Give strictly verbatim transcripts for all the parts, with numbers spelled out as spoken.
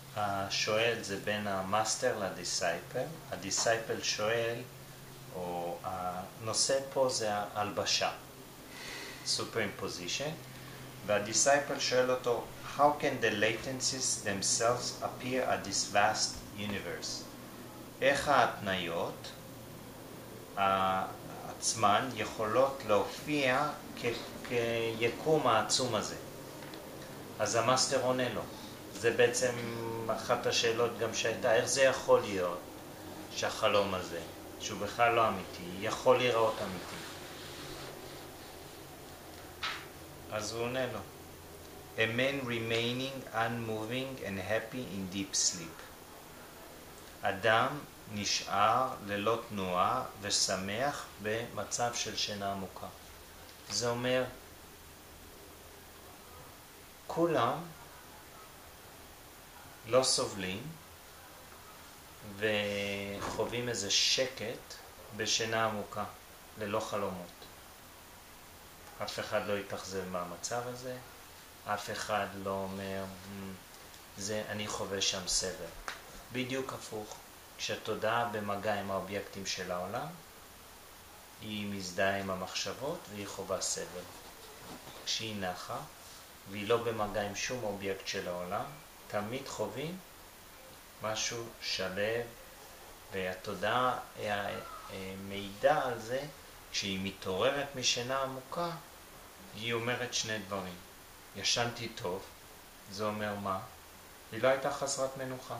השואל זה בין המאסטר לדיסייפל. הדיסייפל שואל, או הנושא פה זה ההלבשה, superimposition, והדיסייפל שואל אותו, how can the latencies themselves appear at this vast universe? איך ההתניות עצמן יכולות להופיע כיקום העצום הזה? אז המאסטר עונה לו. זה בעצם אחת השאלות גם שהייתה, איך זה יכול להיות שהחלום הזה, שהוא בכלל לא אמיתי, יכול להיראות אמיתי? אז הוא עונה לו, a man remaining unmoving and happy in deep sleep. אדם נשאר ללא תנועה ושמח במצב של שינה עמוקה. זה אומר, כולם לא סובלים וחווים איזה שקט בשינה עמוקה, ללא חלומות. אף אחד לא יתאכזב מהמצב הזה, אף אחד לא אומר, זה, אני חווה שם סבל. בדיוק הפוך, כשהתודעה במגע עם האובייקטים של העולם, היא מזדהה עם המחשבות והיא חווה סבל. כשהיא נחה והיא לא במגע עם שום אובייקט של העולם, תמיד חווים משהו שלב, והתודעה מעידה על זה, כשהיא מתעוררת משינה עמוקה, היא אומרת שני דברים. ישנתי טוב, זה אומר מה? היא לא הייתה חסרת מנוחה.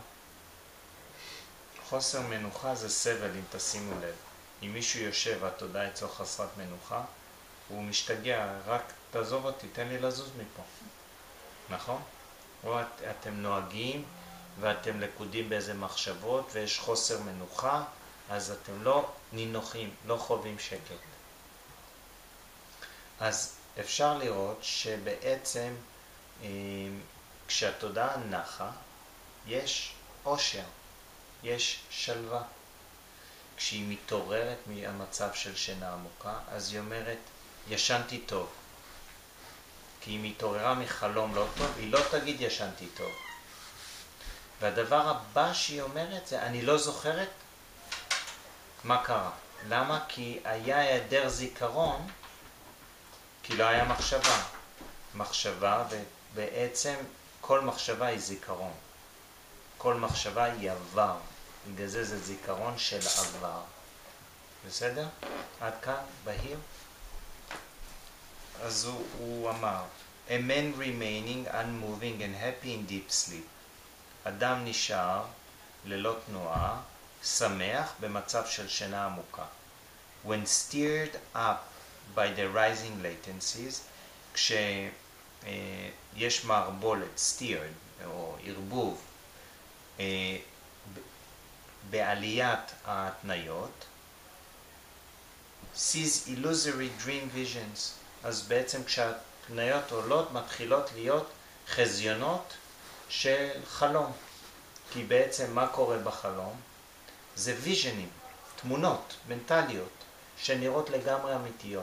חוסר מנוחה זה סבל, אם תשימו לב. אם מישהו יושב והתודעה אצלו חסרת מנוחה, הוא משתגע, רק תעזוב אותי, תן לי לזוז מפה. נכון? או את, אתם נוהגים ואתם לקודים באיזה מחשבות ויש חוסר מנוחה, אז אתם לא נינוחים, לא חווים שקט. אז אפשר לראות שבעצם כשהתודעה נחה, יש אושר, יש שלווה. כשהיא מתעוררת מהמצב של שינה עמוקה, אז היא אומרת, ישנתי טוב. כי היא מתעוררה מחלום לא טוב, היא לא תגיד ישנתי טוב. והדבר הבא שהיא אומרת זה, אני לא זוכרת מה קרה. למה? כי היה היעדר זיכרון, כי לא היה מחשבה. מחשבה, ובעצם כל מחשבה היא זיכרון. כל מחשבה היא עבר. בגלל זה זה זיכרון של עבר. בסדר? עד כאן, בהיר? אז הוא, הוא אמר, a man remaining unmoving and happy in deep sleep. אדם נשאר ללא תנועה, שמח במצב של שינה עמוקה. When steered up by the rising latencies, כשיש מערבולת, steered, או ערבוב, בעליית ההתניות, sees illusory dream visions. אז בעצם כשהתניות עולות מתחילות להיות חזיונות של חלום. כי בעצם מה קורה בחלום? זה ויז'נים, תמונות מנטליות שנראות לגמרי אמיתיות.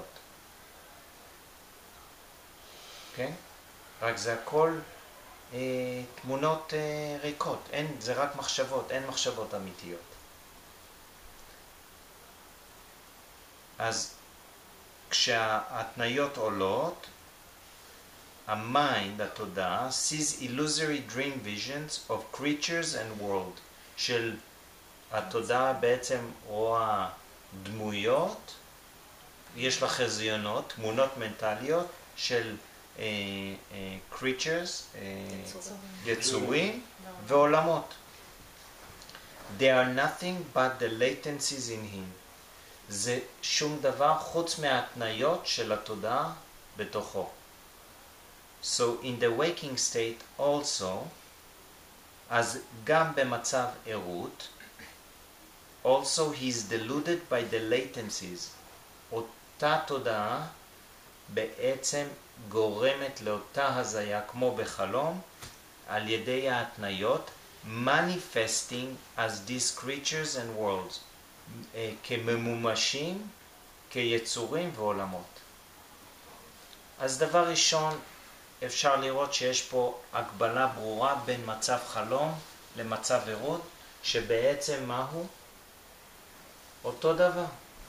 כן? רק זה הכל אה, תמונות אה, ריקות, אין, זה רק מחשבות, אין מחשבות אמיתיות. אז כשההתניות עולות, המיינד, התודעה, sees illusory dream visions of creatures and world. של התודעה בעצם רואה דמויות, יש לה חזיונות, תמונות מנטליות של uh, uh, creatures, uh, יצורים ועולמות. They are nothing but the latencies in him. זה שום דבר חוץ מההתניות של התודעה בתוכו. So in the waking state also, אז גם במצב ערות, also he is deluded by the latencies. אותה תודעה בעצם גורמת לאותה הזיה כמו בחלום, על ידי ההתניות, manifesting as these creatures and worlds. כממומשים, כיצורים ועולמות. אז דבר ראשון, אפשר לראות שיש פה הגבלה ברורה בין מצב חלום למצב ערות, שבעצם מהו? אותו דבר.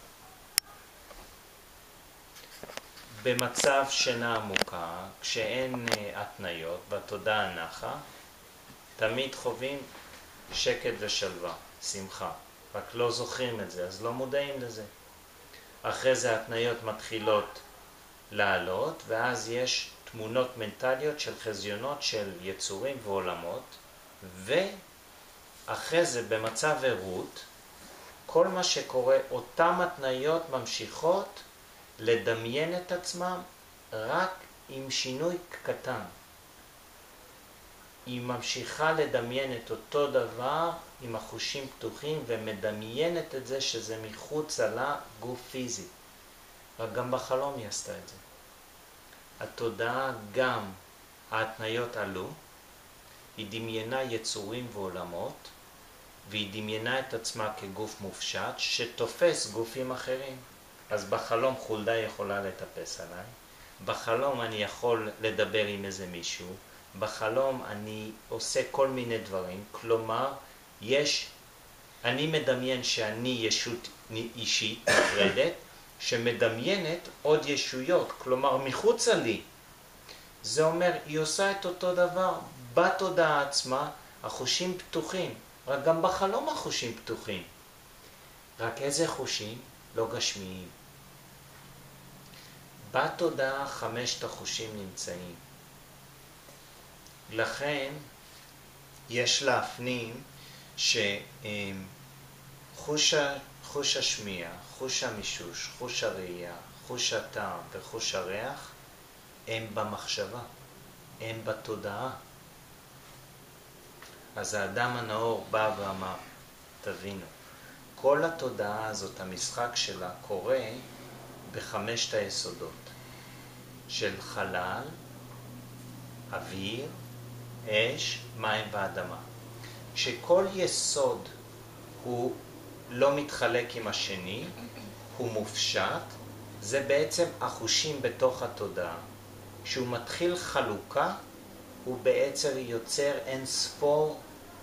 במצב שינה עמוקה, כשאין התניות והתודעה נחה, תמיד חווים שקט ושלווה, שמחה. רק לא זוכרים את זה, אז לא מודעים לזה. אחרי זה התניות מתחילות לעלות, ואז יש תמונות מנטליות של חזיונות של יצורים ועולמות, ואחרי זה במצב ערות, כל מה שקורה, אותם התניות ממשיכות לדמיין את עצמם רק עם שינוי קטן. היא ממשיכה לדמיין את אותו דבר עם החושים פתוחים ומדמיינת את זה שזה מחוץ לה גוף פיזי. רק גם בחלום היא עשתה את זה. התודעה גם ההתניות עלו, היא דמיינה יצורים ועולמות, והיא דמיינה את עצמה כגוף מופשט שתופס גופים אחרים. אז בחלום חולדה יכולה לטפס עליי, בחלום אני יכול לדבר עם איזה מישהו, בחלום אני עושה כל מיני דברים, כלומר, יש, אני מדמיין שאני ישות אישית נפרדת, שמדמיינת עוד ישויות, כלומר מחוץ לי. זה אומר, היא עושה את אותו דבר בתודעה עצמה, החושים פתוחים, רק גם בחלום החושים פתוחים. רק איזה חושים? לא גשמיים. בתודעה חמשת החושים נמצאים. לכן יש להפנים שחוש חוש השמיע, חוש המישוש, חוש הראייה, חוש הטעם וחוש הריח הם במחשבה, הם בתודעה. אז האדם הנאור בא ואמר, תבינו, כל התודעה הזאת, המשחק שלה, קורה בחמשת היסודות של חלל, אוויר, אש, מים ואדמה. כשכל יסוד הוא לא מתחלק עם השני, הוא מופשט, זה בעצם החושים בתוך התודעה. כשהוא מתחיל חלוקה, הוא בעצם יוצר אין ספור,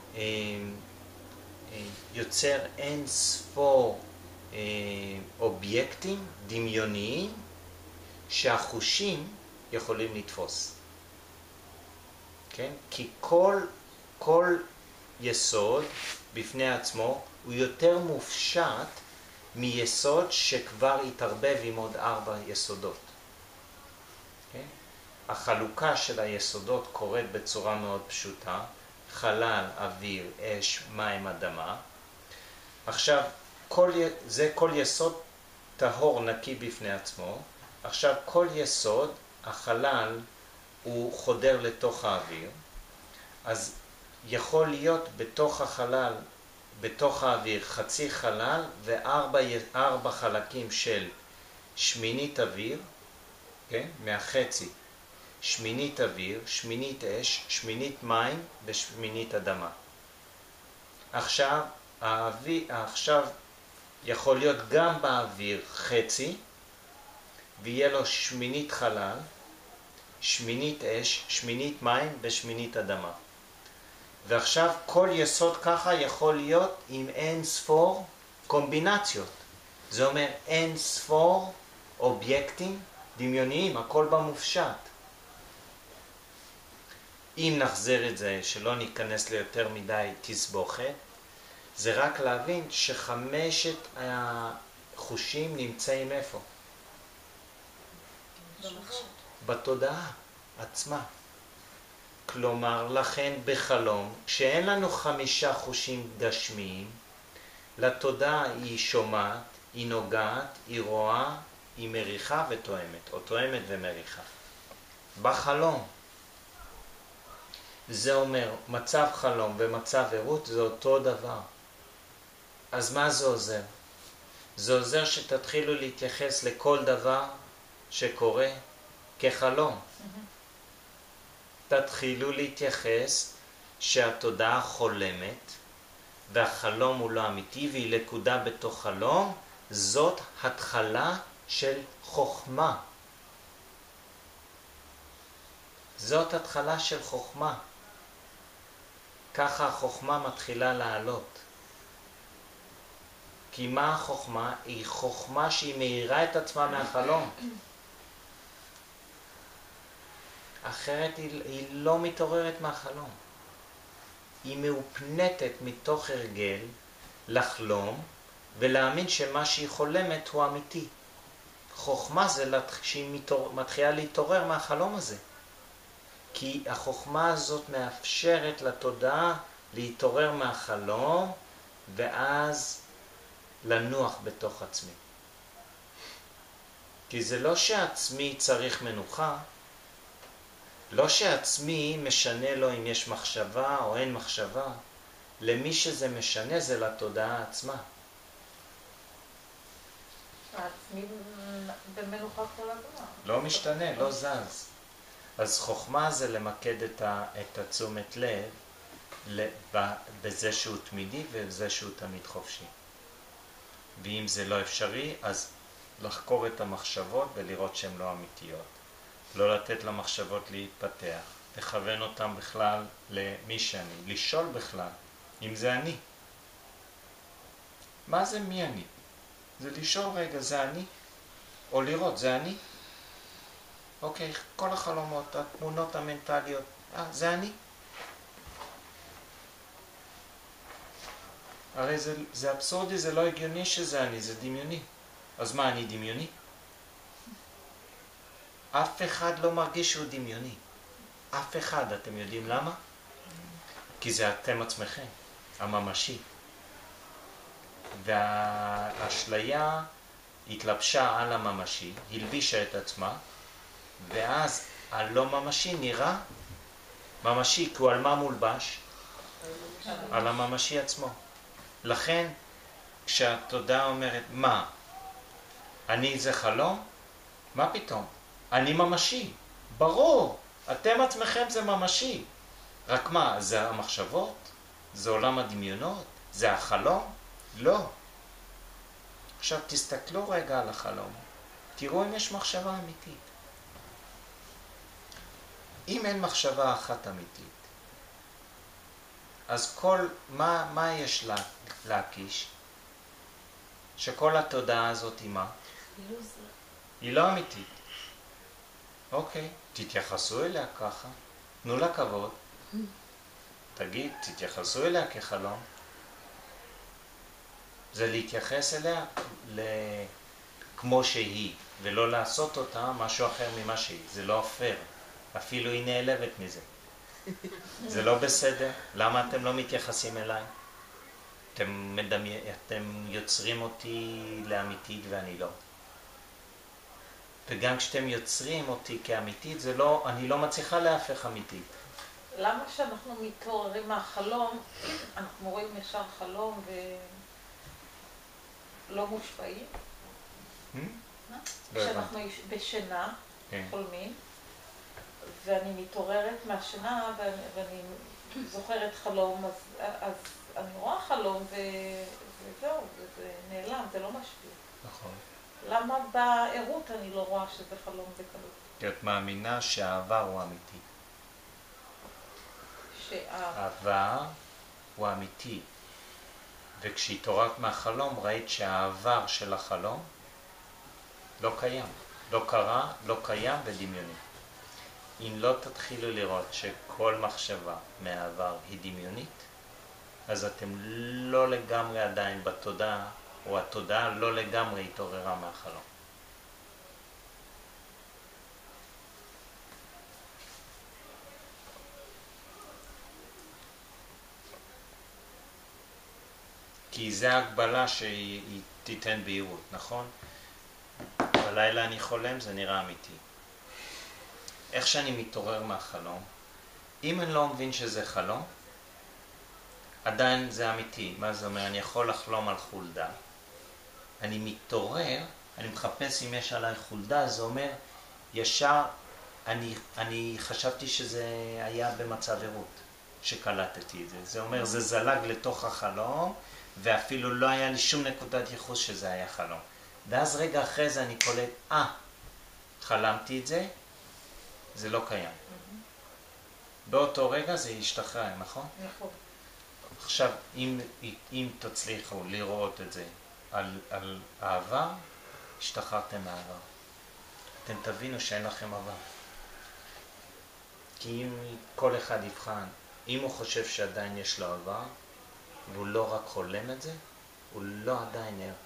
יוצר אין ספור אובייקטים דמיוניים שהחושים יכולים לתפוס. כן? כי כל, כל יסוד בפני עצמו הוא יותר מופשט מיסוד שכבר התערבב עם עוד ארבע יסודות. כן? החלוקה של היסודות קורית בצורה מאוד פשוטה, חלל, אוויר, אש, מים, אדמה. עכשיו, כל, זה כל יסוד טהור נקי בפני עצמו. עכשיו, כל יסוד, החלל הוא חודר לתוך האוויר, אז יכול להיות בתוך החלל, בתוך האוויר, חצי חלל וארבע ארבע חלקים של שמינית אוויר, כן? מהחצי, שמינית אוויר, שמינית אש, שמינית מים ושמינית אדמה. עכשיו, האוויר, עכשיו יכול להיות גם באוויר חצי, ויהיה לו שמינית חלל, שמינית אש, שמינית מים ושמינית אדמה. ועכשיו כל יסוד ככה יכול להיות עם אין ספור קומבינציות. זה אומר אין ספור אובייקטים דמיוניים, הכל במופשט. אם נחזר את זה, שלא ניכנס ליותר מדי תסבוכת, זה רק להבין שחמשת החושים נמצאים איפה? בתודעה עצמה. כלומר, לכן בחלום, כשאין לנו חמישה חושים גשמיים, לתודעה היא שומעת, היא נוגעת, היא רואה, היא מריחה ותואמת, או תואמת ומריחה. בחלום. זה אומר, מצב חלום ומצב ערות זה אותו דבר. אז מה זה עוזר? זה עוזר שתתחילו להתייחס לכל דבר שקורה כחלום. תתחילו להתייחס שהתודעה חולמת והחלום הוא לא אמיתי והיא לקודה בתוך חלום, זאת התחלה של חוכמה. זאת התחלה של חוכמה. ככה החוכמה מתחילה לעלות. כי מה החוכמה? היא חוכמה שהיא מאירה את עצמה מהחלום. אחרת היא, היא לא מתעוררת מהחלום. היא מאופנתת מתוך הרגל לחלום ולהאמין שמה שהיא חולמת הוא אמיתי. חוכמה זה שהיא מתחילה להתעורר מהחלום הזה. כי החוכמה הזאת מאפשרת לתודעה להתעורר מהחלום ואז לנוח בתוך עצמי. כי זה לא שעצמי צריך מנוחה, לא שעצמי משנה לו אם יש מחשבה או אין מחשבה, למי שזה משנה זה לתודעה עצמה. העצמי במנוחה כל הזמן. לא משתנה, לא זז. אז חוכמה זה למקד את, ה, את התשומת לב בזה שהוא תמידי ובזה שהוא תמיד חופשי. ואם זה לא אפשרי, אז לחקור את המחשבות ולראות שהן לא אמיתיות. לא לתת למחשבות להתפתח, לכוון אותם בכלל למי שאני, לשאול בכלל אם זה אני. מה זה מי אני? זה לשאול רגע, זה אני? או לראות, זה אני? אוקיי, כל החלומות, התמונות המנטליות, אה, זה אני? הרי זה, זה אבסורדי, זה לא הגיוני שזה אני, זה דמיוני. אז מה, אני דמיוני? אף אחד לא מרגיש שהוא דמיוני. אף אחד, אתם יודעים למה? כי זה אתם עצמכם, הממשי. והאשליה התלבשה על הממשי, הלבישה את עצמה, ואז הלא ממשי נראה ממשי, כי הוא על מה מולבש? על הממשי עצמו. לכן, כשהתודעה אומרת, מה? אני זה חלום? מה פתאום? אני ממשי. ברור, אתם עצמכם זה ממשי. רק מה, זה המחשבות? זה עולם הדמיונות? זה החלום? לא. עכשיו תסתכלו רגע על החלום. תראו אם יש מחשבה אמיתית. אם אין מחשבה אחת אמיתית, אז כל, מה, מה יש לה, להקיש? שכל התודעה הזאת היא מה? היא לא אמיתית. אוקיי, תתייחסו אליה ככה. תנו לה כבוד. תגיד, תתייחסו אליה כחלום. זה להתייחס אליה ל... כמו שהיא, ולא לעשות אותה משהו אחר ממה שהיא. זה לא פייר. אפילו היא נעלבת מזה. זה לא בסדר. למה אתם לא מתייחסים אליי? אתם, מדמי... אתם יוצרים אותי לאמיתית ואני לא. וגם כשאתם יוצרים אותי כאמיתית, זה לא, אני לא מצליחה להפך אמיתית. למה כשאנחנו מתעוררים מהחלום, אנחנו רואים ישר חלום ולא מושפעים? כשאנחנו בשינה, חולמים, ואני מתעוררת מהשינה ואני, ואני זוכרת חלום, אז, אז אני רואה חלום ו... וזהו, וזה נעלם, זה לא משפיע. נכון. למה בעירות אני לא רואה שזה חלום בקלות? כי את מאמינה שהעבר הוא אמיתי. העבר הוא אמיתי. וכשהתעוררת מהחלום ראית שהעבר של החלום לא קיים. לא קרה, לא קיים ודמיוני. אם לא תתחילו לראות שכל מחשבה מהעבר היא דמיונית, אז אתם לא לגמרי עדיין בתודעה, או התודעה לא לגמרי התעוררה מהחלום. כי זה ההגבלה שהיא תיתן בהירות, נכון? בלילה אני חולם, זה נראה אמיתי. איך שאני מתעורר מהחלום, אם אני לא מבין שזה חלום, עדיין זה אמיתי. מה זה אומר? אני יכול לחלום על חולדה. אני מתעורר, אני מחפש אם יש עליי חולדה, זה אומר, ישר, אני, אני חשבתי שזה היה במצב עירות, שקלטתי את זה. זה אומר, זה זלג לתוך החלום, ואפילו לא היה לי שום נקודת ייחוס שזה היה חלום. ואז רגע אחרי זה אני קולט, אה, חלמתי את זה, זה לא קיים. באותו רגע זה ישתחרר, נכון? נכון. עכשיו, אם, אם תצליחו לראות את זה על, על העבר, השתחררתם מהעבר. אתם תבינו שאין לכם עבר. כי אם כל אחד יבחן, אם הוא חושב שעדיין יש לו עבר, והוא לא רק חולם את זה, הוא לא עדיין ער.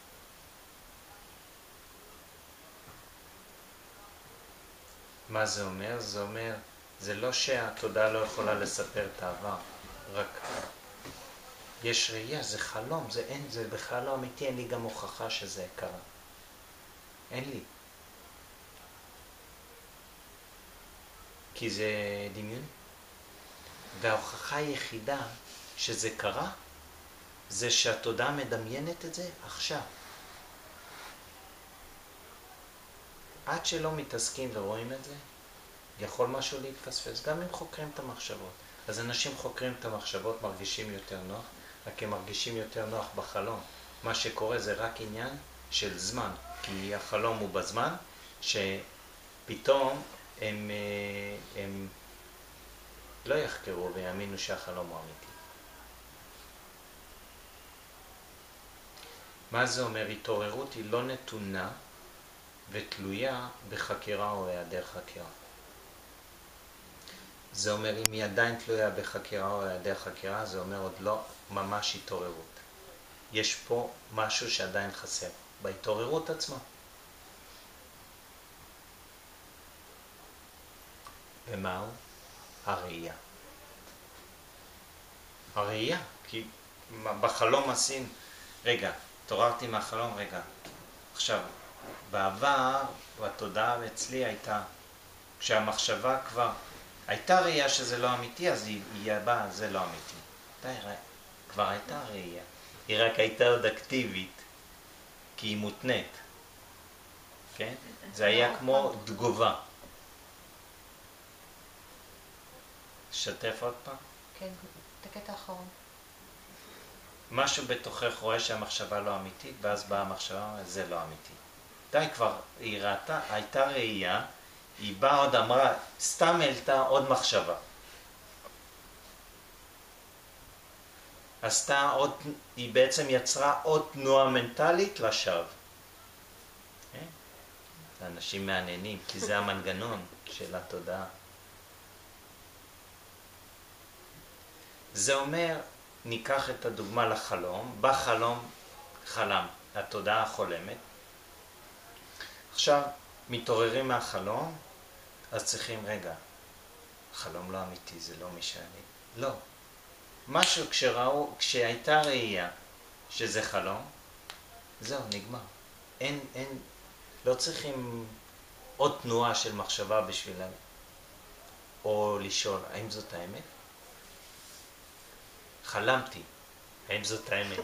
מה זה אומר? זה אומר, זה לא שהתודעה לא יכולה לספר את העבר, רק יש ראייה, זה חלום, זה אין, זה בכלל לא אמיתי, אין לי גם הוכחה שזה קרה. אין לי. כי זה דמיון. וההוכחה היחידה שזה קרה, זה שהתודעה מדמיינת את זה עכשיו. עד שלא מתעסקים ורואים את זה, יכול משהו להתפספס, גם אם חוקרים את המחשבות. אז אנשים חוקרים את המחשבות, מרגישים יותר נוח, רק הם מרגישים יותר נוח בחלום. מה שקורה זה רק עניין של זמן, כי החלום הוא בזמן, שפתאום הם, הם לא יחקרו ויאמינו שהחלום הוא אמיתי. מה זה אומר? התעוררות היא לא נתונה ותלויה בחקירה או היעדר חקירה. זה אומר, אם היא עדיין תלויה בחקירה או היעדר חקירה, זה אומר עוד לא ממש התעוררות. יש פה משהו שעדיין חסר, בהתעוררות עצמה. ומהו? הראייה. הראייה, כי בחלום עשינו, רגע, התעוררתי מהחלום, רגע, עכשיו, בעבר, התודעה אצלי הייתה, כשהמחשבה כבר, הייתה ראייה שזה לא אמיתי, אז היא, היא באה, זה לא אמיתי. די, כבר הייתה ראייה. היא רק הייתה עוד אקטיבית, כי היא מותנית. כן? זה היה כמו תגובה. שתף עוד פעם? כן, את הקטע האחרון. משהו בתוכך רואה שהמחשבה לא אמיתית, ואז באה המחשבה, זה לא אמיתי. די, כבר היא ראתה, הייתה ראייה, היא באה עוד אמרה, סתם העלתה עוד מחשבה. עשתה עוד, היא בעצם יצרה עוד תנועה מנטלית לשווא. זה אנשים מעניינים, כי זה המנגנון של התודעה. זה אומר, ניקח את הדוגמה לחלום, בחלום חלם, התודעה החולמת. עכשיו, מתעוררים מהחלום, אז צריכים, רגע, חלום לא אמיתי, זה לא מי שאני. לא. משהו כשראו, כשהייתה ראייה שזה חלום, זהו, נגמר. אין, אין, לא צריכים עוד תנועה של מחשבה בשבילם, או לשאול, האם זאת האמת? חלמתי, האם זאת האמת?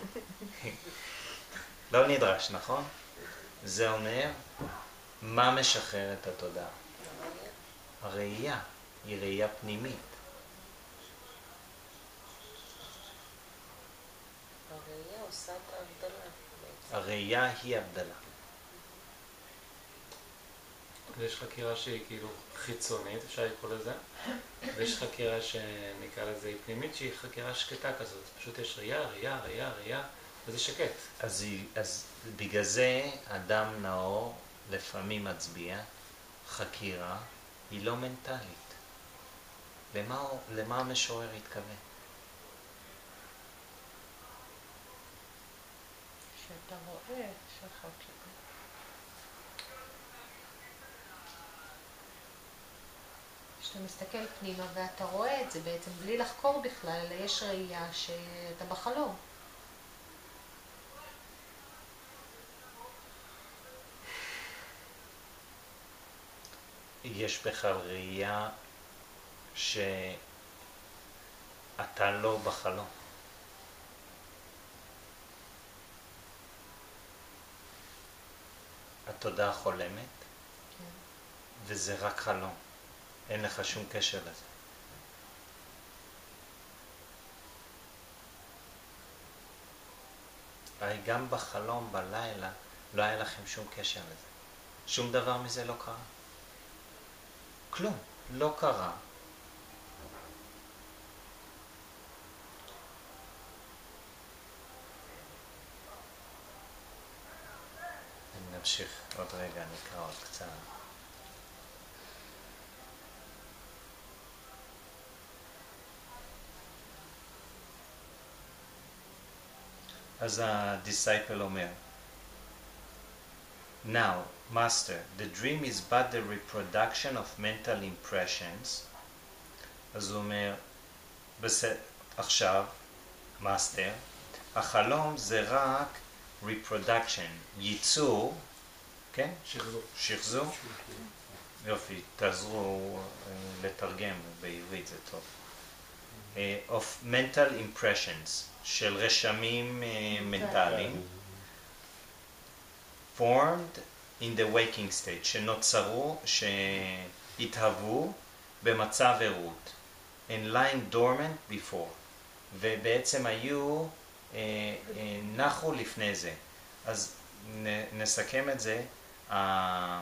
לא נדרש, נכון? זה אומר, מה משחרר את התודעה? הראייה היא ראייה פנימית. הראייה עושה את ההבדלה. הראייה היא הבדלה. יש חקירה שהיא כאילו חיצונית, אפשר לקרוא לזה, ויש חקירה שנקרא לזה היא פנימית, שהיא חקירה שקטה כזאת. פשוט יש ראייה, ראייה, ראייה, ראייה, וזה שקט. אז, אז בגלל זה אדם נאור לפעמים מצביע, חקירה היא לא מנטלית. למה, למה המשורר התכוון? שאתה רואה שחק. כשאתה מסתכל פנימה ואתה רואה את זה בעצם בלי לחקור בכלל, אלא יש ראייה שאתה בחלום. יש בכלל ראייה שאתה לא בחלום. התודעה חולמת, כן. וזה רק חלום. אין לך שום קשר לזה. הרי גם בחלום בלילה לא היה לכם שום קשר לזה. שום דבר מזה לא קרה. כלום, לא קרה. נמשיך עוד רגע, נקרא עוד קצת. אז הדיסייפל אומר, Now, Master, the dream is but the reproduction of mental impressions. אז הוא אומר, בסדר, עכשיו, Master, החלום זה רק reproduction, ייצור, כן? שחזור. שחזור? יופי, תעזרו לתרגם בעברית, זה טוב. Of mental impressions, של רשמים מנטליים, formed in the waking state, שנוצרו, שהתהוו במצב ערות, and lying dormant before, ובעצם היו, אה, אה, נחו לפני זה. אז נ, נסכם את זה, אה,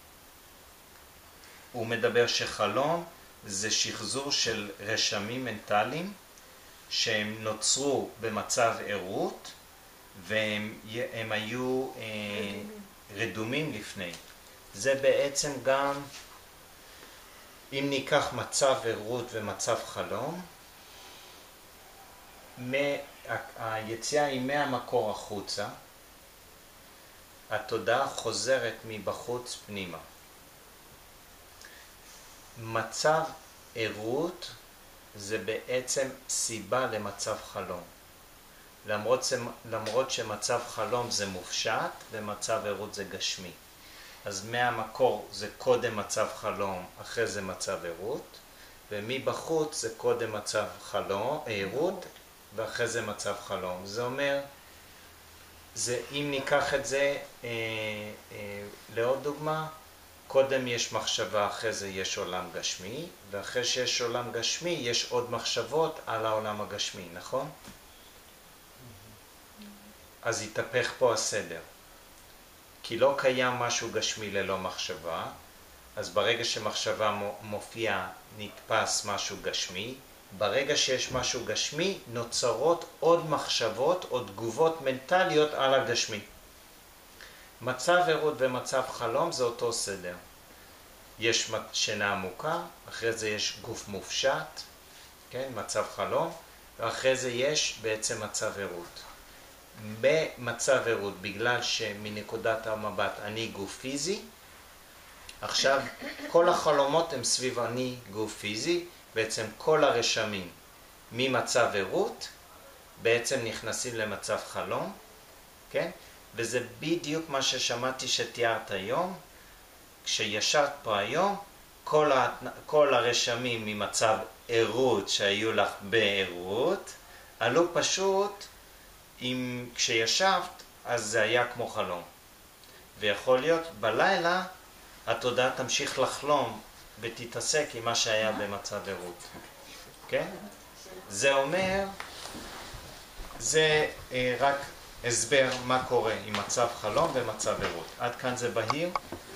הוא מדבר שחלום זה שחזור של רשמים מנטליים, שהם נוצרו במצב ערות, והם הם היו אה, רדומים לפני. זה בעצם גם, אם ניקח מצב ערות ומצב חלום, היציאה היא מהמקור החוצה, התודעה חוזרת מבחוץ פנימה. מצב ערות זה בעצם סיבה למצב חלום. למרות, למרות שמצב חלום זה מופשט ומצב ערות זה גשמי. אז מהמקור זה קודם מצב חלום, אחרי זה מצב ערות, ומבחוץ זה קודם מצב חלום, ערות, ואחרי זה מצב חלום. זה אומר, זה, אם ניקח את זה אה, אה, לעוד דוגמה, קודם יש מחשבה, אחרי זה יש עולם גשמי, ואחרי שיש עולם גשמי יש עוד מחשבות על העולם הגשמי, נכון? אז יתהפך פה הסדר. כי לא קיים משהו גשמי ללא מחשבה, אז ברגע שמחשבה מופיעה נתפס משהו גשמי, ברגע שיש משהו גשמי נוצרות עוד מחשבות או תגובות מנטליות על הגשמי. מצב ערות ומצב חלום זה אותו סדר. יש שינה עמוקה, אחרי זה יש גוף מופשט, כן, מצב חלום, ואחרי זה יש בעצם מצב ערות. במצב ערות, בגלל שמנקודת המבט אני גוף פיזי, עכשיו כל החלומות הם סביב אני גוף פיזי, בעצם כל הרשמים ממצב ערות בעצם נכנסים למצב חלום, כן? וזה בדיוק מה ששמעתי שתיארת היום, כשישבת פה היום, כל, ה, כל הרשמים ממצב ערות שהיו לך בערות, עלו פשוט, אם כשישבת, אז זה היה כמו חלום. ויכול להיות בלילה, התודעה תמשיך לחלום ותתעסק עם מה שהיה במצב ערות. כן? זה אומר, זה אה, רק הסבר מה קורה עם מצב חלום ומצב ערות. עד כאן זה בהיר?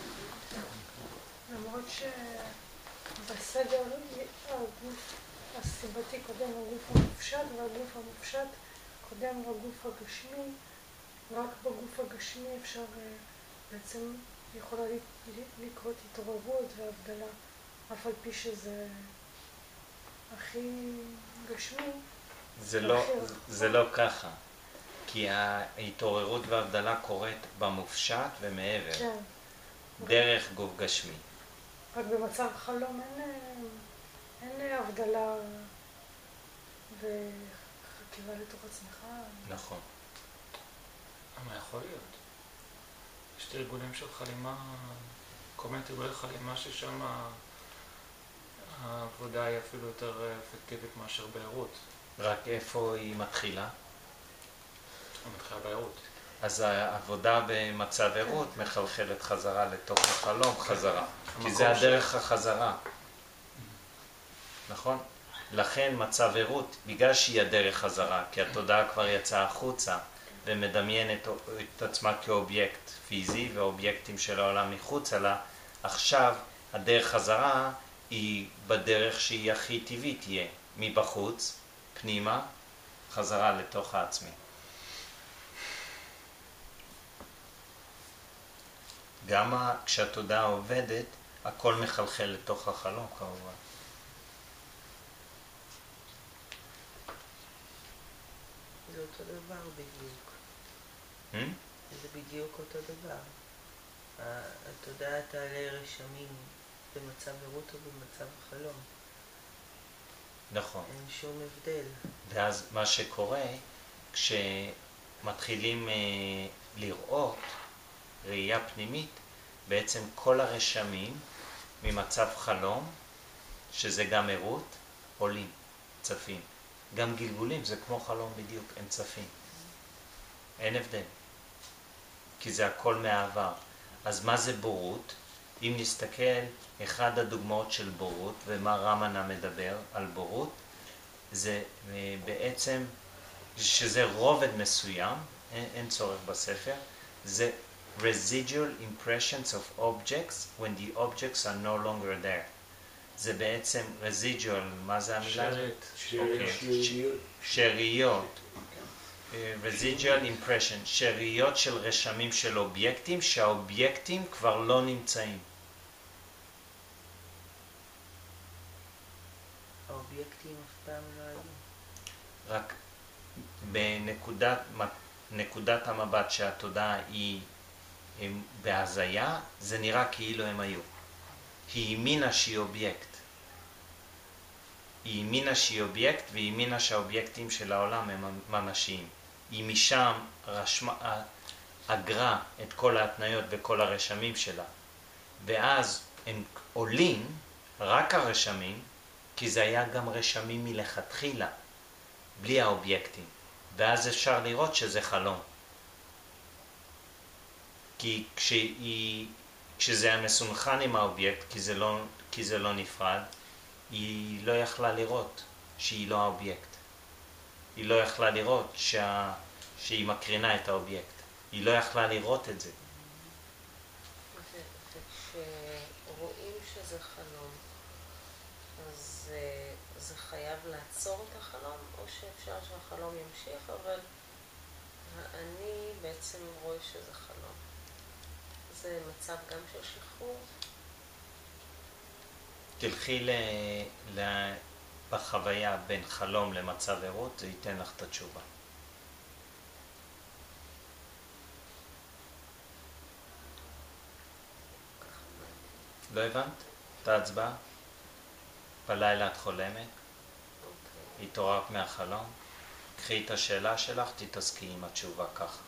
למרות שבסדר הגוף הסיבתי קודם לגוף המופשט, והגוף המופשט קודם לגוף הגשמי, רק בגוף הגשמי אפשר בעצם יכולה לקרות התעוררות והבדלה, אף על פי שזה הכי גשמי. זה לא, זה לא ככה, כי ההתעוררות וההבדלה קורית במופשט ומעבר, כן. דרך גוף גשמי. רק במצב חלום אין, אין הבדלה וחקירה לתוך עצמך. נכון. מה יכול להיות? יש תרגולים של חלימה, כל מיני תרגולי חלימה ששם העבודה היא אפילו יותר אפקטיבית מאשר בערות. רק איפה היא מתחילה? היא מתחילה בערות. אז העבודה במצב ערות מחלחלת חזרה לתוך החלום חזרה, כי זה הדרך החזרה. נכון? לכן מצב ערות, בגלל שהיא הדרך חזרה, כי התודעה כבר יצאה החוצה ומדמיינת את עצמה כאובייקט פיזי ואובייקטים של העולם מחוצה לה, עכשיו הדרך חזרה היא בדרך שהיא הכי טבעית תהיה, מבחוץ, פנימה, חזרה לתוך העצמי. גם ה- כשהתודעה עובדת, הכל מחלחל לתוך החלום כמובן. זה אותו דבר בדיוק. Hmm? זה בדיוק אותו דבר. ה- התודעה תעלה רשמים במצב ערות או במצב חלום. נכון. אין שום הבדל. ואז מה שקורה, כשמתחילים אה, לראות ראייה פנימית, בעצם כל הרשמים ממצב חלום, שזה גם ערות, עולים, צפים. גם גלגולים, זה כמו חלום בדיוק, הם צפים. אין הבדל. כי זה הכל מהעבר. אז מה זה בורות? אם נסתכל, אחד הדוגמאות של בורות, ומה רמנה מדבר על בורות, זה אה, בעצם, שזה רובד מסוים, אין, אין צורך בספר, זה residual impressions of objects when the objects are no longer there. זה בעצם residual, מה זה המילה? שארית. שאריות. שאריות. residual impression, שאריות של רשמים של אובייקטים, שהאובייקטים כבר לא נמצאים. האובייקטים אף פעם לא היו. רק בנקודת נקודת המבט שהתודעה היא הם, בהזיה, זה נראה כאילו הם היו. היא האמינה שהיא אובייקט. היא האמינה שהיא אובייקט, והיא האמינה שהאובייקטים של העולם הם ממשיים. היא משם רשמה, אגרה את כל ההתניות וכל הרשמים שלה. ואז הם עולים, רק הרשמים, כי זה היה גם רשמים מלכתחילה, בלי האובייקטים. ואז אפשר לראות שזה חלום. כי כשהיא, כשזה היה מסונכן עם האובייקט, כי זה לא, כי זה לא נפרד, היא לא יכלה לראות שהיא לא האובייקט. היא לא יכלה לראות שה, שהיא מקרינה את האובייקט. היא לא יכלה לראות את זה. וכשרואים שזה חלום, אז אה, זה חייב לעצור את החלום, או שאפשר שהחלום ימשיך, אבל אני בעצם רואה שזה חלום. זה מצב גם של שחרור. תלכי ל, ל, בחוויה בין חלום למצב ערות, זה ייתן לך את התשובה. לא הבנת? את ההצבעה? בלילה את חולמת? התעוררת מהחלום? קחי את השאלה שלך, תתעסקי עם התשובה ככה.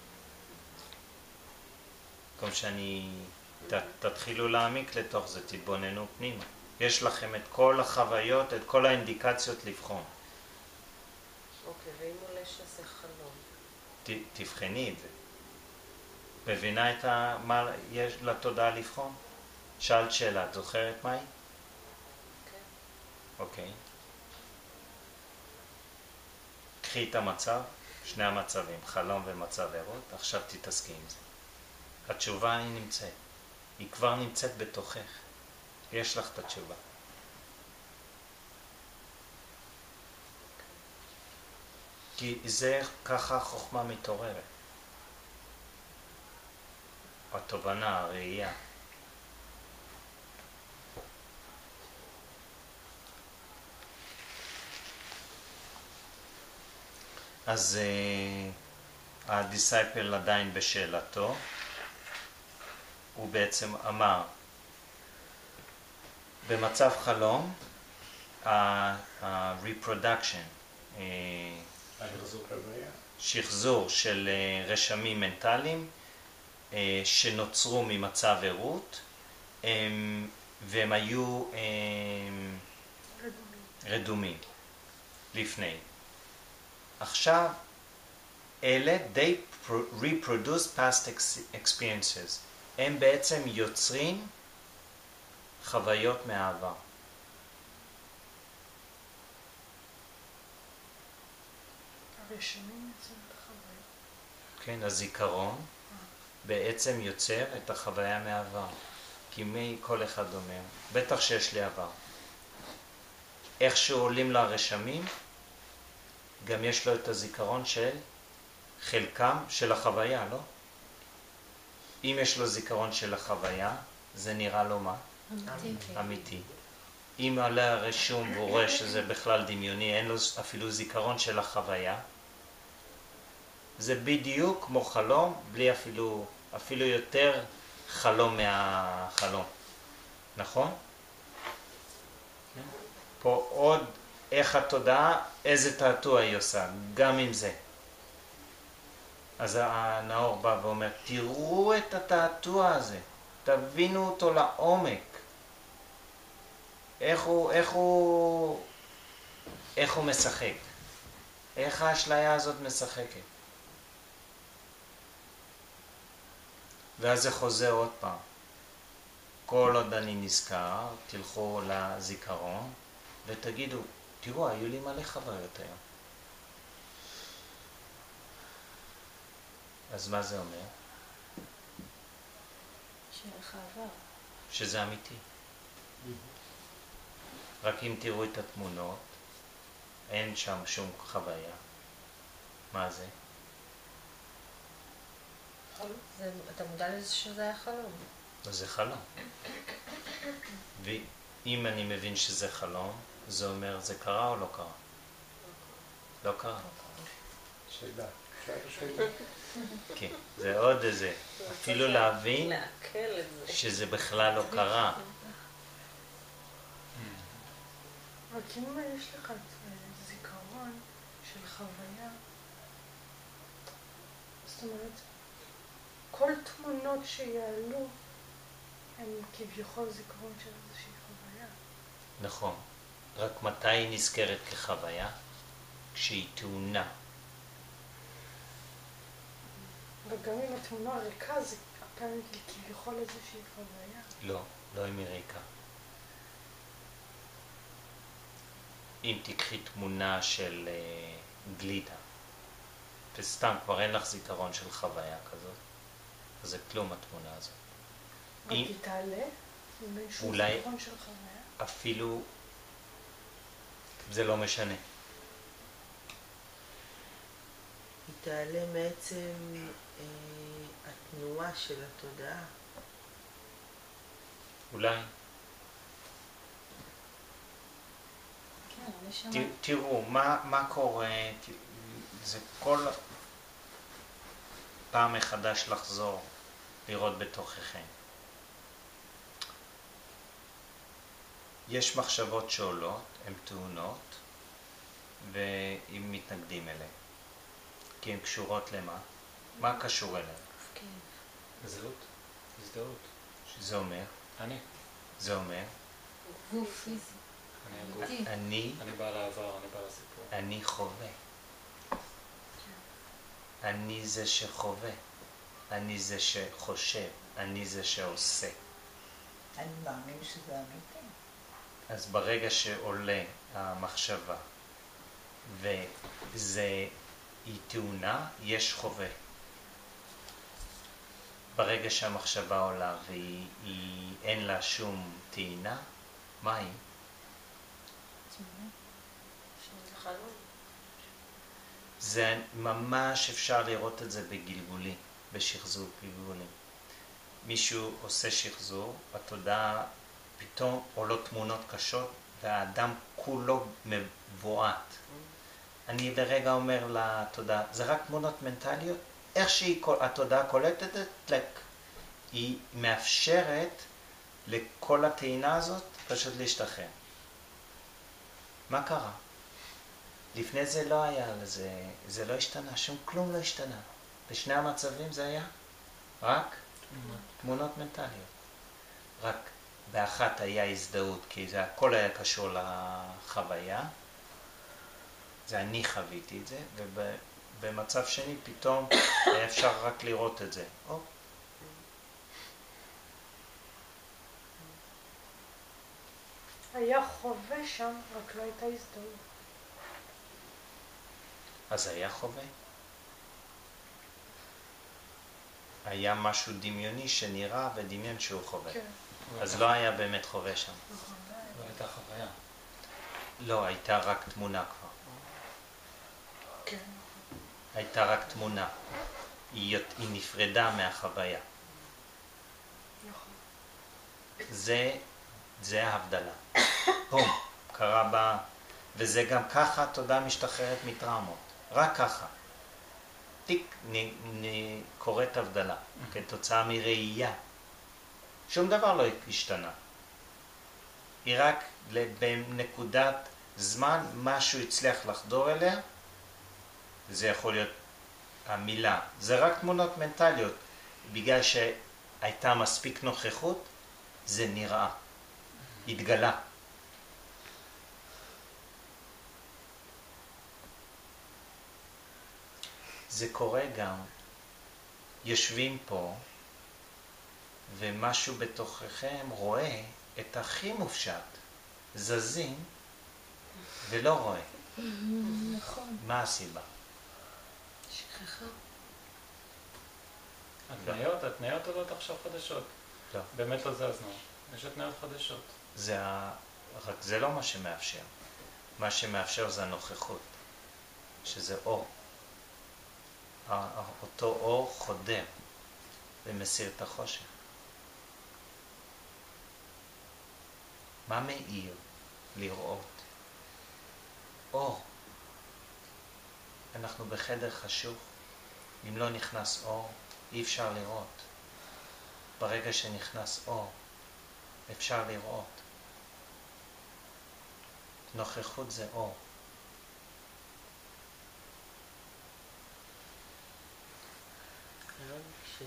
כמו שאני... ת, תתחילו להעמיק לתוך זה, תתבוננו פנימה. יש לכם את כל החוויות, את כל האינדיקציות לבחון. אוקיי, ואם עולה שזה חלום? ת, תבחני את זה. מבינה את ה... מה יש לתודעה לבחון? שאלת שאלה, את זוכרת מה היא? כן. אוקיי. קחי את המצב, שני המצבים, חלום ומצב ערות, עכשיו תתעסקי עם זה. התשובה היא נמצאת. היא כבר נמצאת בתוכך. יש לך את התשובה. כי זה ככה חוכמה מתעוררת. התובנה, הראייה. אז uh, הדיסייפל עדיין בשאלתו. הוא בעצם אמר, במצב חלום, ה-reproduction, שחזור של רשמים מנטליים שנוצרו ממצב ערות, והם היו רדומים לפני. עכשיו, אלה, they reproduce past experiences. הם בעצם יוצרים חוויות מהעבר. הרשמים יוצאים את החוויה. כן, הזיכרון בעצם יוצר את החוויה מהעבר. כי מי כל אחד אומר, בטח שיש לי עבר. איך שעולים לרשמים, גם יש לו את הזיכרון של חלקם של החוויה, לא? אם יש לו זיכרון של החוויה, זה נראה לו מה? אמיתי. אמיתי. אם עולה הרשום והוא רואה שזה בכלל דמיוני, אין לו אפילו זיכרון של החוויה, זה בדיוק כמו חלום, בלי אפילו, אפילו יותר חלום מהחלום. נכון? פה עוד איך התודעה, איזה תעתוע היא עושה, גם עם זה. אז הנאור בא ואומר, תראו את התעתוע הזה, תבינו אותו לעומק. איך הוא, איך הוא, איך הוא משחק. איך האשליה הזאת משחקת. ואז זה חוזר עוד פעם. כל עוד אני נזכר, תלכו לזיכרון ותגידו, תראו, היו לי מלא חוויות היום. אז מה זה אומר? שאיך העבר. שזה אמיתי. רק אם תראו את התמונות, אין שם שום חוויה. מה זה? זה, אתה מודע לזה שזה היה חלום. אז זה חלום. ואם אני מבין שזה חלום, זה אומר זה קרה או לא קרה? לא קרה. שאלה. שאלה. כן, זה עוד איזה, אפילו להבין לעכל את זה. שזה בכלל לא קרה. רק אם יש לך זיכרון של חוויה, זאת אומרת, כל תמונות שיעלו הן כביכול זיכרון של איזושהי חוויה. נכון. רק מתי היא נזכרת כחוויה? כשהיא טעונה. וגם אם התמונה ריקה, זה הפעמים כביכול איזושהי חוויה. לא, לא אם היא ריקה. אם תקחי תמונה של uh, גלידה, וסתם כבר אין לך זיכרון של חוויה כזאת, אז זה כלום התמונה הזאת. רק היא תעלה, אם אין שום אולי זיכרון של חוויה. אפילו זה לא משנה. היא תעלה מעצם אה, התנועה של התודעה. אולי. כן, אני שמעת. ת, תראו, מה, מה קורה, ת, זה כל פעם מחדש לחזור, לראות בתוככם. יש מחשבות שעולות, הן טעונות, והם מתנגדים אליהן. כי הן קשורות למה? מה קשור אליהן? זהות, הזדהות. זה אומר? אני. זה אומר? גוף פיזי. אני הגוף. אני, אני בעל העבר, אני בעל הסיפור. אני חווה. אני זה שחווה. אני זה שחושב. אני זה שעושה. אני מאמין שזה אמיתי. אז ברגע שעולה המחשבה וזה היא טעונה, יש חווה. ברגע שהמחשבה עולה והיא היא, אין לה שום טעינה, מה היא? זה ממש אפשר לראות את זה בגלגולים, בשחזור גלגולים. מישהו עושה שחזור, התודעה פתאום עולות תמונות קשות והאדם כולו מבועת. אני לרגע אומר לתודעה, זה רק תמונות מנטליות, איך שהתודעה קולטת את זה, היא מאפשרת לכל הטעינה הזאת פשוט להשתחרר. מה קרה? לפני זה לא היה לזה, זה לא השתנה, שום כלום לא השתנה. בשני המצבים זה היה רק תמונות, תמונות מנטליות. רק באחת היה הזדהות, כי זה הכל היה קשור לחוויה. זה אני חוויתי את זה, ובמצב שני פתאום היה אפשר רק לראות את זה. או. היה חווה שם, רק לא הייתה הזדהות. אז היה חווה? היה משהו דמיוני שנראה ודמיין שהוא חווה. כן. אז לא היה באמת חווה שם. לא הייתה חוויה. לא, הייתה רק תמונה כבר. כן. הייתה רק תמונה. היא, היא נפרדה מהחוויה. זה, זה ההבדלה. בום, קרה בה, וזה גם ככה התודעה משתחררת מטראומות. רק ככה. תיק, נ, נ, קורית הבדלה, כתוצאה מראייה. שום דבר לא השתנה. היא רק בנקודת זמן, משהו הצליח לחדור אליה, זה יכול להיות המילה. זה רק תמונות מנטליות. בגלל שהייתה מספיק נוכחות, זה נראה. התגלה. זה קורה גם, יושבים פה, ומשהו בתוככם רואה את הכי מופשט, זזים, ולא רואה. נכון. מה הסיבה? שכחה. התניות, התניות עולות עכשיו חדשות. לא. באמת לא זזנו. יש התניות חדשות. זה ה... רק זה לא מה שמאפשר. מה שמאפשר זה הנוכחות, שזה אור. אותו אור חודר ומסיר את החושך. מה מאיר לראות? אור. אנחנו בחדר חשוך. אם לא נכנס אור, אי אפשר לראות. ברגע שנכנס אור, אפשר לראות. נוכחות זה אור. ש...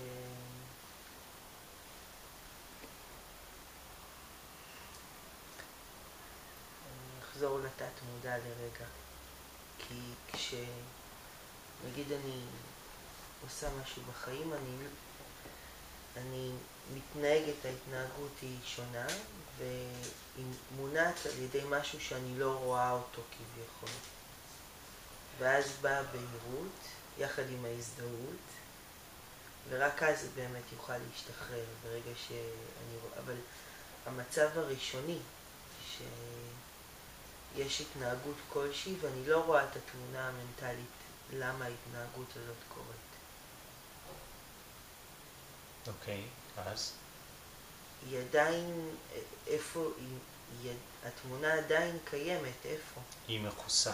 נחזור לתת מודע לרגע. כי כש... נגיד אני עושה משהו בחיים, אני, אני מתנהגת, ההתנהגות היא שונה, והיא מונעת על ידי משהו שאני לא רואה אותו כביכול. ואז באה בהירות, יחד עם ההזדהות, ורק אז זה באמת יוכל להשתחרר ברגע שאני רואה, אבל המצב הראשוני, שיש התנהגות כלשהי ואני לא רואה את התמונה המנטלית למה ההתנהגות הזאת קורית. אוקיי, אז? היא עדיין, איפה, היא, היא, התמונה עדיין קיימת, איפה? היא מכוסה.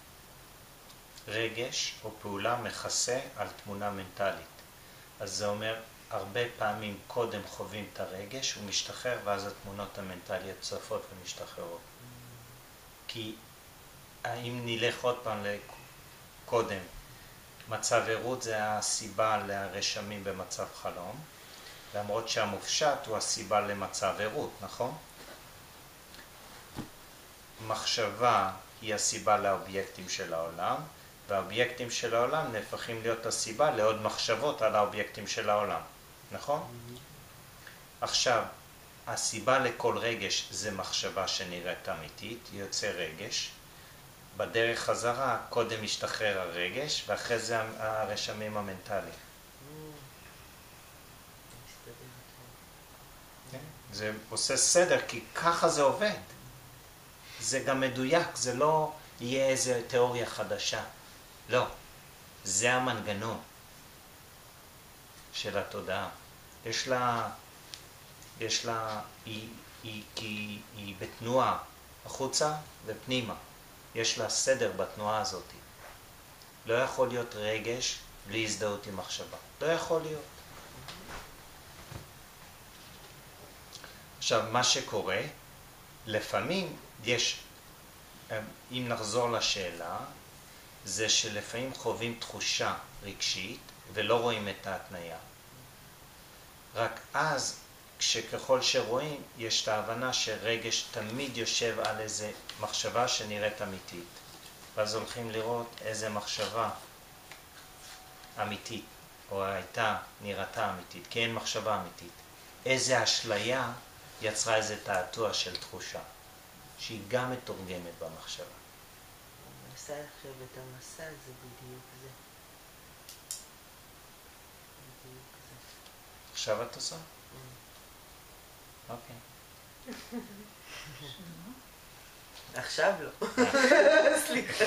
רגש או פעולה מכסה על תמונה מנטלית. אז זה אומר, הרבה פעמים קודם חווים את הרגש, הוא משתחרר, ואז התמונות המנטליות צפות ומשתחררות. כי אם נלך עוד פעם קודם, מצב ערות זה הסיבה לרשמים במצב חלום, למרות שהמופשט הוא הסיבה למצב ערות, נכון? מחשבה היא הסיבה לאובייקטים של העולם, והאובייקטים של העולם נהפכים להיות הסיבה לעוד מחשבות על האובייקטים של העולם, נכון? Mm-hmm. עכשיו, הסיבה לכל רגש זה מחשבה שנראית אמיתית, יוצא רגש. בדרך חזרה קודם משתחרר הרגש, ואחרי זה הרשמים המנטליים. Mm-hmm. זה עושה סדר, כי ככה זה עובד. זה גם מדויק, זה לא יהיה איזו תיאוריה חדשה. לא, זה המנגנון של התודעה. יש לה, יש לה, היא, היא, היא, היא בתנועה החוצה ופנימה. יש לה סדר בתנועה הזאת. לא יכול להיות רגש בלי הזדהות עם מחשבה. לא יכול להיות. עכשיו, מה שקורה, לפעמים יש, אם נחזור לשאלה, זה שלפעמים חווים תחושה רגשית ולא רואים את ההתניה. רק אז, כשככל שרואים, יש את ההבנה שרגש תמיד יושב על איזה מחשבה שנראית אמיתית. ואז הולכים לראות איזה מחשבה אמיתית, או הייתה נראתה אמיתית, כי אין מחשבה אמיתית. איזה אשליה יצרה איזה תעתוע של תחושה, שהיא גם מתורגמת במחשבה. עשה עכשיו את המסע, זה בדיוק זה. בדיוק זה. עכשיו את עושה? אוקיי. עכשיו לא. סליחה.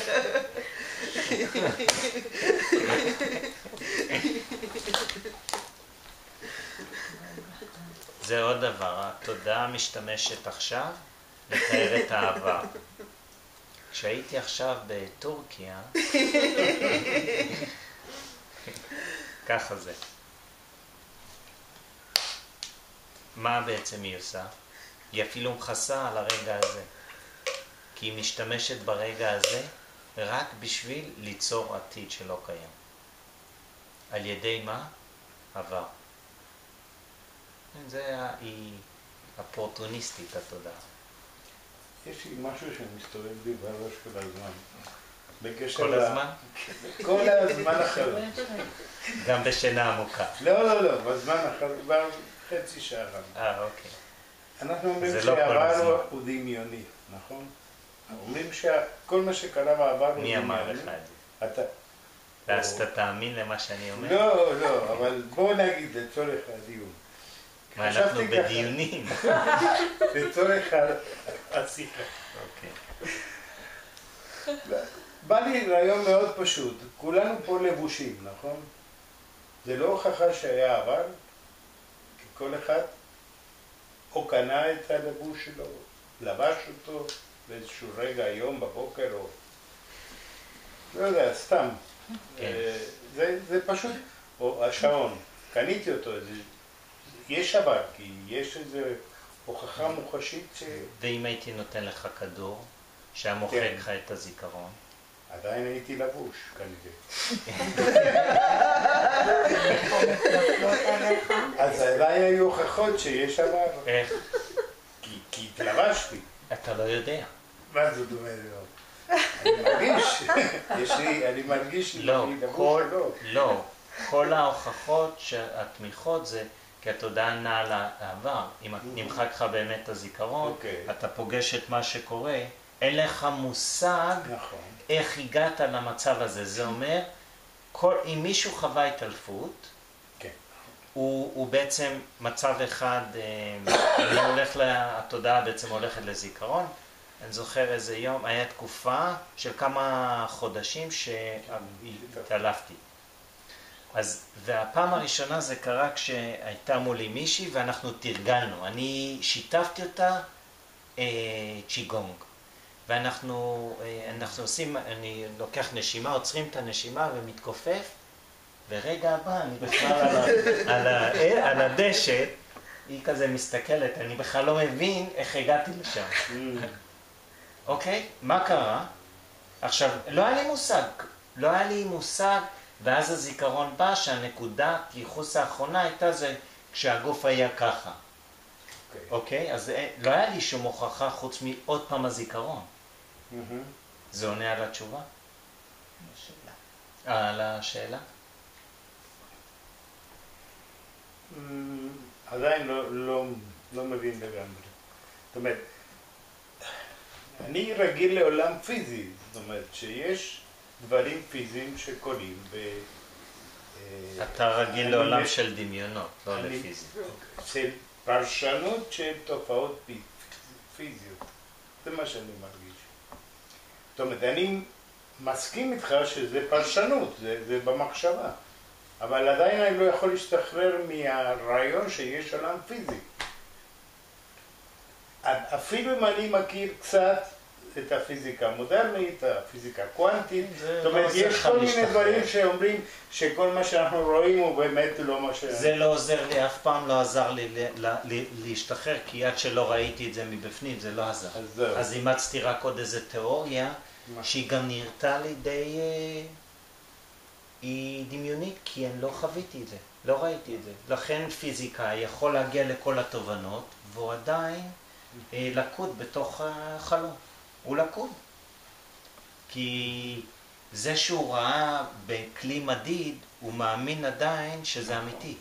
זה עוד דבר, התודעה משתמשת עכשיו לתאר את העבר. כשהייתי עכשיו בטורקיה, ככה זה. מה בעצם היא עושה? היא אפילו מכסה על הרגע הזה. כי היא משתמשת ברגע הזה רק בשביל ליצור עתיד שלא קיים. על ידי מה? עבר. זה היא אופורטוניסטית התודעה. יש לי משהו שמסתובב לי בראש כל הזמן. כל הזמן? כל הזמן אחר. גם בשינה עמוקה. לא, לא, לא, בזמן אחר, כבר חצי שעה. אה, אוקיי. אנחנו אומרים שהעבר הוא דמיוני, נכון? אומרים שכל מה שקרה בעבר הוא דמיוני. מי אמר לך את זה? אתה. ואז אתה תאמין למה שאני אומר? לא, לא, אבל בואו נגיד לצורך הדיון. מה, אנחנו בדיונים? לצורך השיחה. אוקיי. בא לי רעיון מאוד פשוט. כולנו פה לבושים, נכון? זה לא הוכחה שהיה עבר, כי כל אחד או קנה את הלבוש שלו, לבש אותו באיזשהו רגע, היום בבוקר, או לא יודע, סתם. זה, זה פשוט, או השעון, קניתי אותו, זה, יש עבר, כי יש איזו הוכחה מוחשית ש... ואם הייתי נותן לך כדור, שהיה מוחק לך את הזיכרון? עדיין הייתי לבוש, כנראה. אז עדיין היו הוכחות שיש עבר. איך? כי התלבשתי. אתה לא יודע. מה זאת אומרת? אני מרגיש, יש לי, אני מרגיש לא, כל, לא, כל ההוכחות, התמיכות זה כי התודעה נעה לעבר. אם נמחק לך באמת הזיכרון, אתה פוגש את מה שקורה, אין לך מושג איך הגעת למצב הזה. זה אומר, אם מישהו חווה התעלפות, הוא בעצם מצב אחד, אני הולך, התודעה בעצם הולכת לזיכרון. אני זוכר איזה יום, היה תקופה של כמה חודשים שהתעלפתי. אז, והפעם הראשונה זה קרה כשהייתה מולי מישהי ואנחנו תרגלנו. אני שיתפתי אותה אה, צ'יגונג. ואנחנו אה, אנחנו עושים, אני לוקח נשימה, עוצרים את הנשימה ומתכופף, ורגע הבא אני בכלל על, ה, על, ה, על הדשא, היא כזה מסתכלת, אני בכלל לא מבין איך הגעתי לשם. אוקיי? מה קרה? עכשיו, לא היה לי מושג, לא היה לי מושג, ואז הזיכרון בא שהנקודה, ייחוס האחרונה הייתה זה כשהגוף היה ככה. אוקיי? אז לא היה לי שום הוכחה חוץ מעוד פעם הזיכרון. זה עונה על התשובה? על השאלה? עדיין לא מבין לגמרי. זאת אומרת, אני רגיל לעולם פיזי, זאת אומרת שיש דברים פיזיים שקורים ב... אתה רגיל לעולם של דמיונות, לא לפיזי. של פרשנות של תופעות פיזיות, זה מה שאני מרגיש. זאת אומרת, אני מסכים איתך שזה פרשנות, זה, זה במחשבה, אבל עדיין אני לא יכול להשתחרר מהרעיון שיש עולם פיזי. אפילו אם אני מכיר קצת את הפיזיקה המודרנית, הפיזיקה הקוונטית, זאת אומרת, יש כל מיני דברים שאומרים שכל מה שאנחנו רואים הוא באמת לא מה ש... זה לא עוזר לי, אף פעם לא עזר לי להשתחרר, כי עד שלא ראיתי את זה מבפנים, זה לא עזר. אז אימצתי רק עוד איזו תיאוריה, שהיא גם נראתה לי די... היא דמיונית, כי אני לא חוויתי את זה, לא ראיתי את זה. לכן פיזיקה יכול להגיע לכל התובנות, והוא עדיין לקוד בתוך החלום. הוא לקוד. כי זה שהוא ראה בכלי מדיד, הוא מאמין עדיין שזה אמיתי.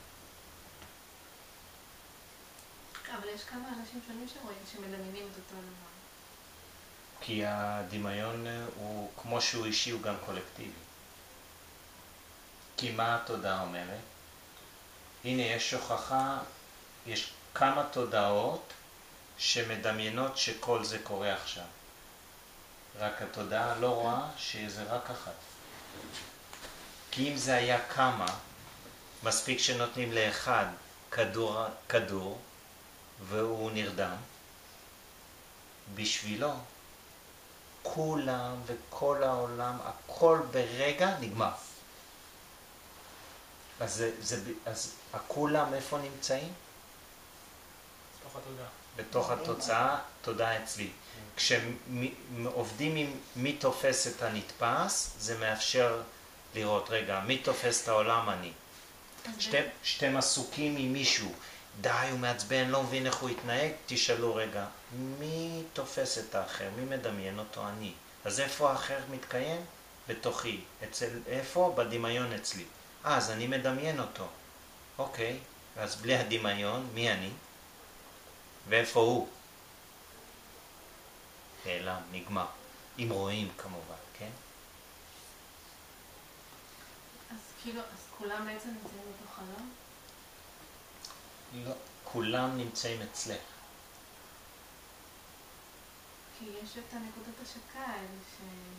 אבל יש כמה אנשים שונים שרואים שמדמיינים את אותו דבר. כי הדמיון הוא, כמו שהוא אישי, הוא גם קולקטיבי. כי מה התודעה אומרת? הנה, יש הוכחה, יש כמה תודעות שמדמיינות שכל זה קורה עכשיו. רק התודעה לא רואה שזה רק אחת. כי אם זה היה כמה, מספיק שנותנים לאחד כדור, כדור והוא נרדם, בשבילו כולם וכל העולם, הכל ברגע נגמר. אז, זה, זה, אז הכולם איפה נמצאים? בתוך התודעה. בתוך התוצאה, תודעה אצלי. כשעובדים עם מי תופס את הנתפס, זה מאפשר לראות, רגע, מי תופס את העולם? אני. שאתם עסוקים עם מישהו, די, הוא מעצבן, לא מבין איך הוא יתנהג, תשאלו רגע, מי תופס את האחר? מי מדמיין אותו? אני. אז איפה האחר מתקיים? בתוכי. אצל, איפה? בדמיון אצלי. אז אני מדמיין אותו. אוקיי, אז בלי הדמיון, מי אני? ואיפה הוא? נעלם, נגמר. אם רואים כמובן, כן? אז כאילו, אז כולם בעצם נמצאים בתוך חלום? לא, כולם נמצאים אצלך. כי יש את הנקודות השקה האלה ש...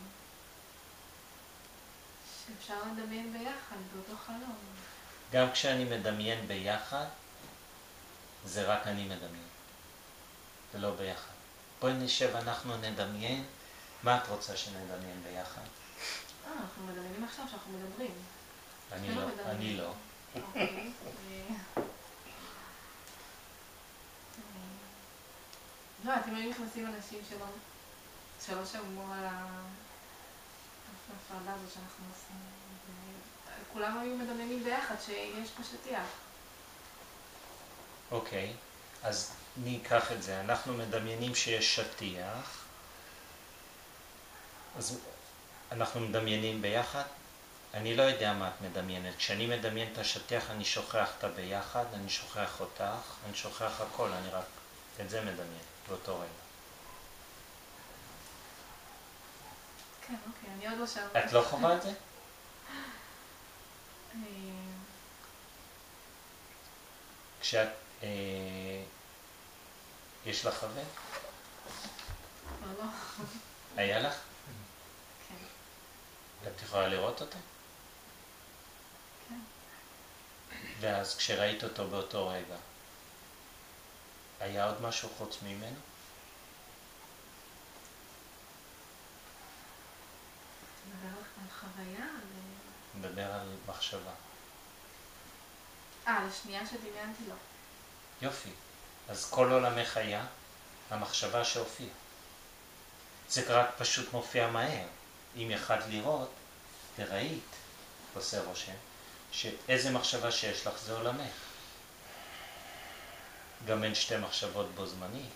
שאפשר לדמיין ביחד באותו חלום. גם כשאני מדמיין ביחד, זה רק אני מדמיין. זה לא ביחד. בואי נשב, אנחנו נדמיין. מה את רוצה שנדמיין ביחד? אה, אנחנו מדמיינים עכשיו שאנחנו מדברים. אני לא, אני לא. אוקיי. לא, אתם היו נכנסים אנשים שלא, שלא שמעו על ההפרדה הזו שאנחנו עושים. כולם היו מדמיינים ביחד שיש פה שטיח. אוקיי, אז ניקח את זה. אנחנו מדמיינים שיש שטיח, אז אנחנו מדמיינים ביחד. אני לא יודע מה את מדמיינת. כשאני מדמיין את השטיח, אני שוכח את הביחד, אני שוכח אותך, אני שוכח הכל, אני רק את זה מדמיין באותו רגע. כן, אוקיי, אני עוד לא שם. את לא חווה את זה? כשאת... אה, יש לך חבר? לא, לא. היה לך? כן. את יכולה לראות אותו? כן. ואז כשראית אותו באותו רגע, היה עוד משהו חוץ ממנו? מדבר על חוויה? מדבר על מחשבה. אה, לשנייה שדמיינתי לו. יופי. אז כל עולמך היה המחשבה שהופיעה. זה רק פשוט מופיע מהר. אם יכלת לראות, וראית, עושה רושם, שאיזה מחשבה שיש לך זה עולמך. גם אין שתי מחשבות בו זמנית.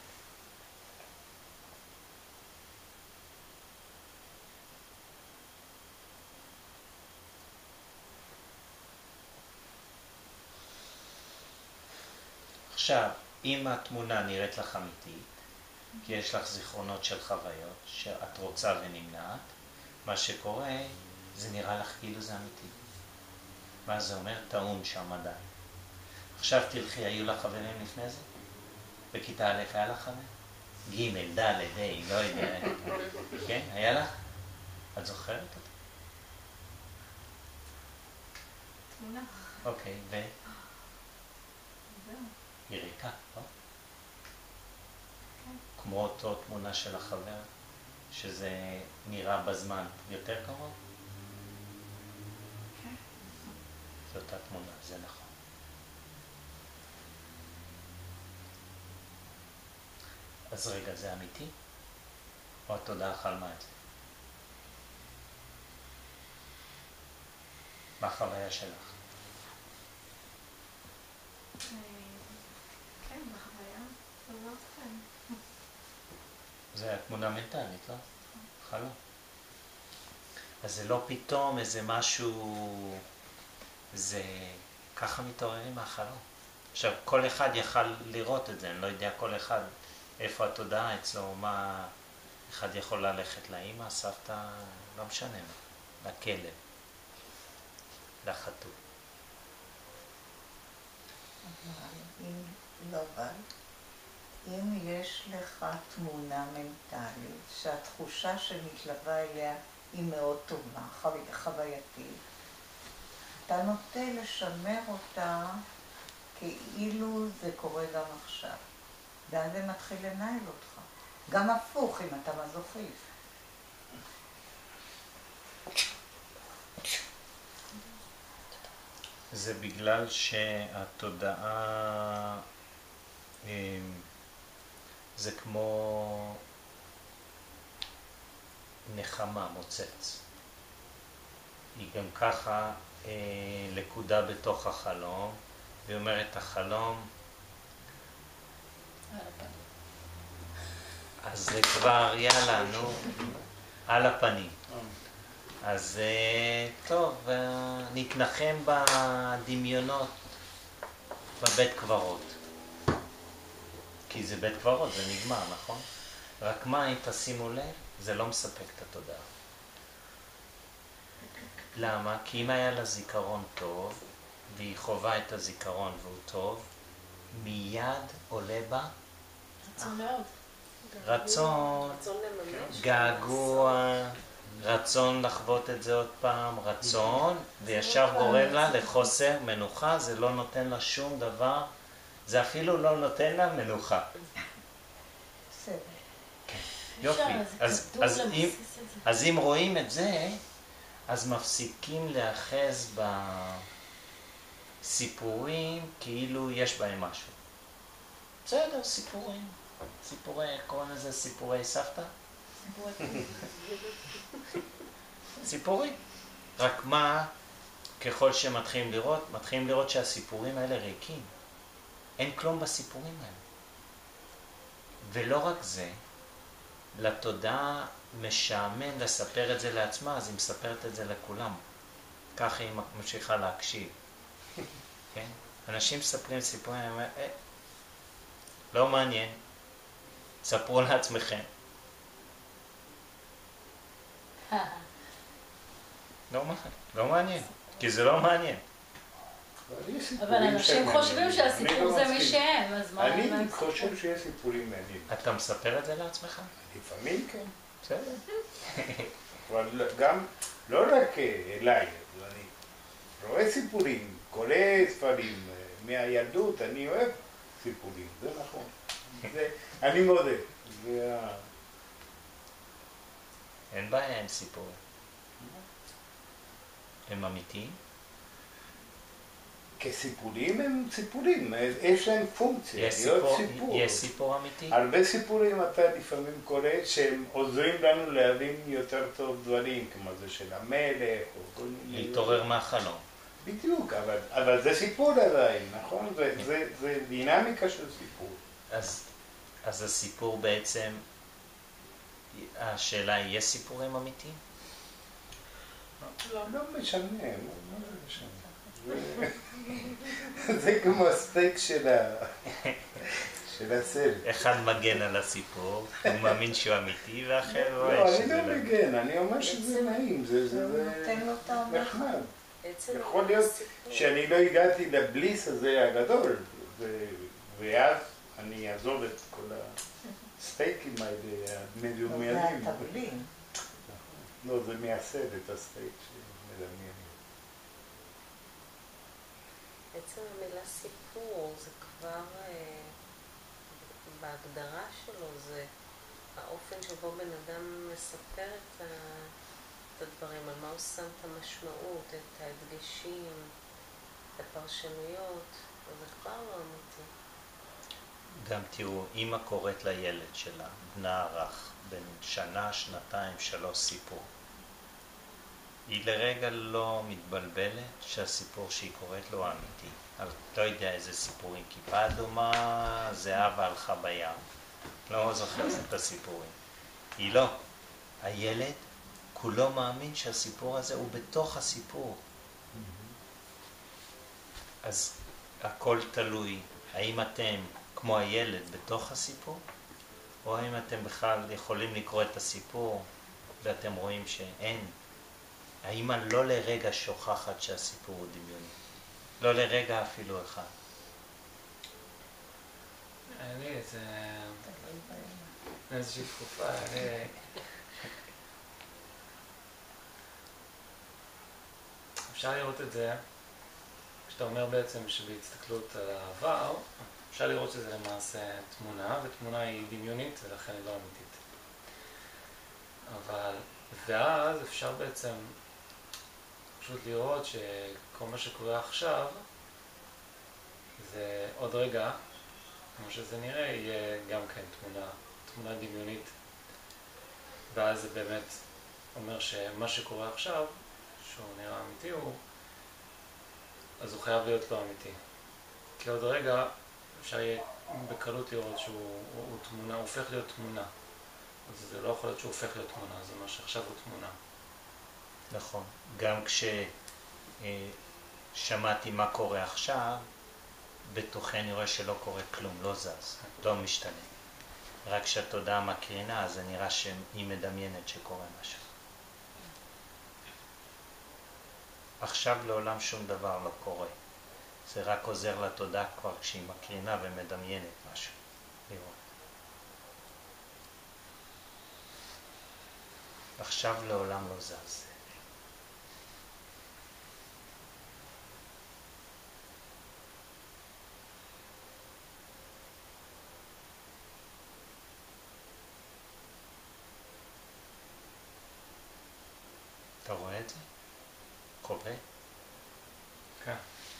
עכשיו, אם התמונה נראית לך אמיתית, כי יש לך זיכרונות של חוויות שאת רוצה ונמנעת, מה שקורה, זה נראה לך כאילו זה אמיתי. מה זה אומר? טעון שם עדיין. עכשיו תלכי, היו לך חברים לפני זה? בכיתה א' היה לך חבר? ג', ד', ה', לא יודע. כן? היה לך? את זוכרת אותה? תמונה. אוקיי, ו? זהו. היא ריקה, לא? כמו אותו תמונה של החבר, שזה נראה בזמן יותר קרוב? כן. זו אותה תמונה, זה נכון. אז רגע, זה אמיתי? או התודעה חלמה את זה? מה החוויה שלך? כן, בחוויה. זה לא כן. זה התמונה מנטלית, לא? חלום. אז זה לא פתאום איזה משהו, זה ככה מתעוררים מהחלום. עכשיו, כל אחד יכל לראות את זה, אני לא יודע כל אחד איפה התודעה אצלו, מה אחד יכול ללכת לאמא, סבתא, לא משנה מה, לכלב, לחתול. אבל אם לא אבל, אם יש לך תמונה מנטלית שהתחושה שמתלווה אליה היא מאוד טובה, חו... חווייתית, אתה נוטה לשמר אותה כאילו זה קורה גם עכשיו. ואז זה מתחיל לנהל אותך. גם הפוך אם אתה מזוכיסט. זה בגלל שהתודעה זה כמו נחמה מוצץ. היא גם ככה אה, לקודה בתוך החלום, והיא אומרת החלום, אז זה כבר יאללה, נו, על הפנים. אז טוב, נתנחם בדמיונות בבית קברות. כי זה בית קברות, זה נגמר, נכון? רק מה, אם תשימו לב, זה לא מספק את התודעה. למה? כי אם היה לה זיכרון טוב, והיא חובה את הזיכרון והוא טוב, מיד עולה בה רצון מאוד. רצון, געגוע, רצון לחוות את זה עוד פעם, רצון, וישר גורם לה לחוסר מנוחה, זה לא נותן לה שום דבר, זה אפילו לא נותן לה מנוחה. יופי, אז אם רואים את זה, אז מפסיקים להאחז בסיפורים כאילו יש בהם משהו. בסדר, סיפורים. סיפורי, איך קוראים לזה סיפורי סבתא? סיפורים. רק מה, ככל שמתחילים לראות, מתחילים לראות שהסיפורים האלה ריקים. אין כלום בסיפורים האלה. ולא רק זה, לתודעה משעמם לספר את זה לעצמה, אז היא מספרת את זה לכולם. ככה היא ממשיכה להקשיב. כן? אנשים מספרים סיפורים, הם אומרים, אה, לא מעניין. ספרו לעצמכם. לא מעניין, לא מעניין, כי זה לא מעניין. אבל אנשים חושבים שהסיפור זה מי שהם, אז מה... אני חושב שיש סיפורים מעניינים. אתה מספר את זה לעצמך? לפעמים כן. בסדר. אבל גם, לא רק אליי, אני רואה סיפורים, קורא ספרים מהילדות, אני אוהב סיפורים, זה נכון. אני מודה. אין בעיה עם סיפורים. הם אמיתיים? כסיפורים הם סיפורים, יש להם פונקציה, יש סיפור, יש סיפור אמיתי? הרבה סיפורים אתה לפעמים קורא שהם עוזרים לנו להבין יותר טוב דברים, כמו זה של המלך או כל מיני... להתעורר מהחלום. בדיוק, אבל, אבל זה סיפור עדיין, נכון? זה, זה, זה דינמיקה של סיפור. אז, אז הסיפור בעצם, השאלה היא, יש סיפורים אמיתיים? לא, לא משנה, לא משנה. זה כמו הסטייק של הסרט. אחד מגן על הסיפור, הוא מאמין שהוא אמיתי, ואחר רואה לא, שזה... אני לא מגן, אני אומר שזה נעים, זה נחמד. יכול להיות שאני לא הגעתי לבליס הזה הגדול, ואז אני אעזוב את כל הסטייקים האלה, המדומיינים. זה התבלין. לא, זה מייסד את הסטייק שמדמיין. בעצם המילה סיפור זה כבר, בהגדרה שלו, זה האופן שבו בן אדם מספר את הדברים, על מה הוא שם את המשמעות, את ההדגשים, את הפרשנויות, זה כבר לא אמיתי. גם תראו, אמא קוראת לילד שלה, בנה הרך, בין שנה, שנתיים, שלוש סיפור. היא לרגע לא מתבלבלת שהסיפור שהיא קוראת לו אמיתי. אבל לא יודע איזה סיפורים, כיפה אדומה, זהבה הלכה בים. לא זוכר את הסיפורים. היא לא. הילד כולו מאמין שהסיפור הזה הוא בתוך הסיפור. אז הכל תלוי. האם אתם כמו הילד בתוך הסיפור? או האם אתם בכלל יכולים לקרוא את הסיפור ואתם רואים שאין? האמא לא לרגע שוכחת שהסיפור הוא דמיוני. לא לרגע אפילו אחד. אין לי איזה... איזושהי תקופה, אפשר לראות את זה שאתה אומר בעצם שבהסתכלות על העבר, אפשר לראות שזה למעשה תמונה, ותמונה היא דמיונית ולכן היא לא אמיתית. אבל, ואז אפשר בעצם פשוט לראות שכל מה שקורה עכשיו, זה עוד רגע, כמו שזה נראה, יהיה גם כן תמונה, תמונה דמיונית. ואז זה באמת אומר שמה שקורה עכשיו, שהוא נראה אמיתי, הוא, אז הוא חייב להיות לא אמיתי. כי עוד רגע אפשר יהיה בקלות לראות שהוא הוא, הוא תמונה, הוא הופך להיות תמונה. אז זה לא יכול להיות שהוא הופך להיות תמונה, זה מה שעכשיו הוא תמונה. נכון. גם כששמעתי מה קורה עכשיו, בתוכי אני רואה שלא קורה כלום, לא זז, לא משתנה. רק כשהתודעה מקרינה, אז זה נראה שהיא מדמיינת שקורה משהו. עכשיו לעולם שום דבר לא קורה. זה רק עוזר לתודעה כבר כשהיא מקרינה ומדמיינת משהו. לראות. עכשיו לעולם לא זז. אתה רואה את זה? קורה? כן.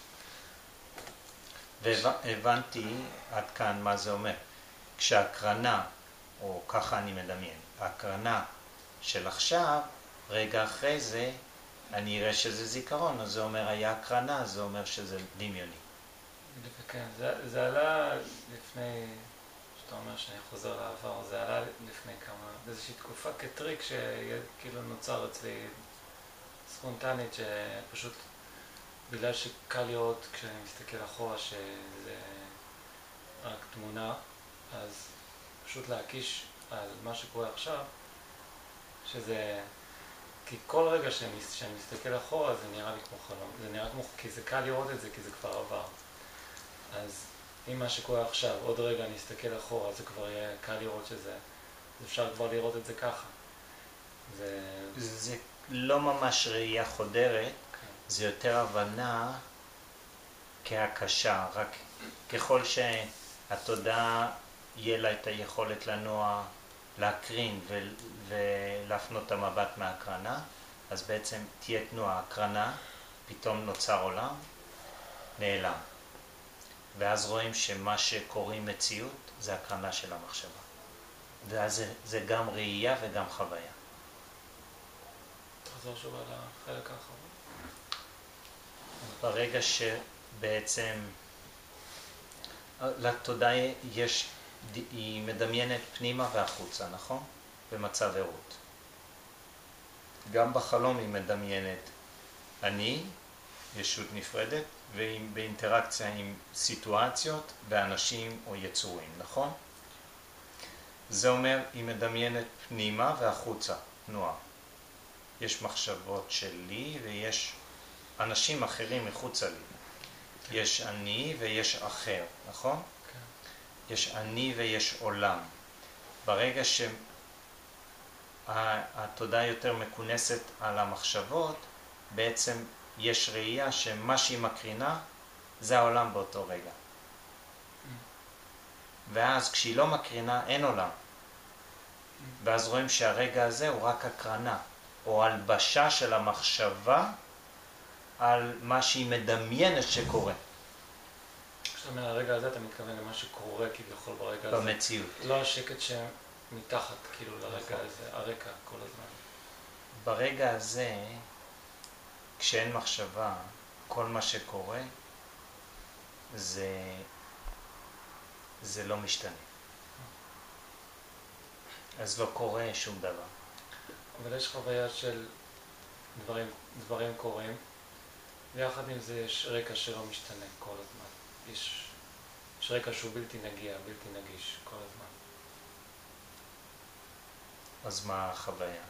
והבנתי עד כאן מה זה אומר. כשהקרנה, או ככה אני מדמיין, הקרנה של עכשיו, רגע אחרי זה, אני אראה שזה זיכרון, אז זה אומר היה הקרנה, זה אומר שזה דמיוני. כן, זה, זה עלה לפני, שאתה אומר שאני חוזר לעבר, זה עלה לפני כמה, באיזושהי תקופה כטריק שכאילו נוצר אצלי ספונטנית, שפשוט בגלל שקל לראות כשאני מסתכל אחורה שזה רק תמונה, אז פשוט להקיש על מה שקורה עכשיו, שזה, כי כל רגע שאני, שאני מסתכל אחורה זה נראה לי כמו חלום, זה נראה כמו, כי זה קל לראות את זה כי זה כבר עבר. אז אם מה שקורה עכשיו, עוד רגע אני אסתכל אחורה, זה כבר יהיה קל לראות שזה, אז אפשר כבר לראות את זה ככה. זה, זה לא ממש ראייה חודרת, זה יותר הבנה כהקשה, רק ככל שהתודעה יהיה לה את היכולת לנוע, להקרין ו- ולהפנות את המבט מהקרנה, אז בעצם תהיה תנועה, הקרנה, פתאום נוצר עולם, נעלם. ואז רואים שמה שקוראים מציאות זה הקרנה של המחשבה. ואז זה, זה גם ראייה וגם חוויה. תחזור שוב על החלק האחרון. ברגע שבעצם לתודעה יש, היא מדמיינת פנימה והחוצה, נכון? במצב ערות. גם בחלום היא מדמיינת אני, ישות נפרדת, והיא באינטראקציה עם סיטואציות ואנשים או יצורים, נכון? זה אומר, היא מדמיינת פנימה והחוצה, תנועה. יש מחשבות שלי ויש אנשים אחרים מחוצה לי. כן. יש אני ויש אחר, נכון? כן. יש אני ויש עולם. ברגע שהתודעה יותר מכונסת על המחשבות, בעצם יש ראייה שמה שהיא מקרינה זה העולם באותו רגע. ואז כשהיא לא מקרינה אין עולם. ואז רואים שהרגע הזה הוא רק הקרנה, או הלבשה של המחשבה על מה שהיא מדמיינת שקורה. כשאתה אומר הרגע הזה אתה מתכוון למה שקורה כביכול ברגע הזה. במציאות. לא השקט שמתחת כאילו לרגע הזה, הרקע כל הזמן. ברגע הזה, כשאין מחשבה, כל מה שקורה זה, זה לא משתנה. אז לא קורה שום דבר. אבל יש חוויה של דברים, דברים קורים, ויחד עם זה יש רקע שלא משתנה כל הזמן. יש, יש רקע שהוא בלתי נגיע, בלתי נגיש כל הזמן. אז מה החוויה?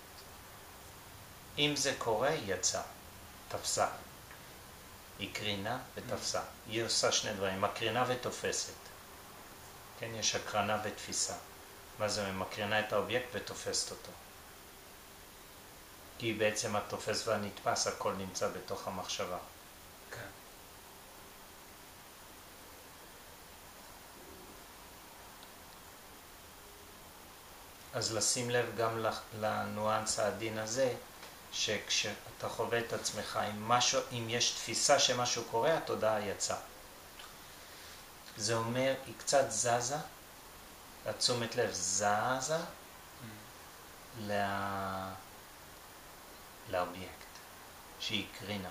אם זה קורה, יצא, תפסה. היא קרינה ותפסה. היא עושה שני דברים, מקרינה ותופסת. כן, יש הקרנה ותפיסה. מה זה? מקרינה את האובייקט ותופסת אותו. כי בעצם התופס והנתפס, הכל נמצא בתוך המחשבה. כן. אז לשים לב גם לנואנס העדין הזה, שכשאתה חווה את עצמך, אם, משהו, אם יש תפיסה שמשהו קורה, התודעה יצאה. זה אומר, היא קצת זזה, התשומת לב זזה לה... לאובייקט, שהיא קרינה.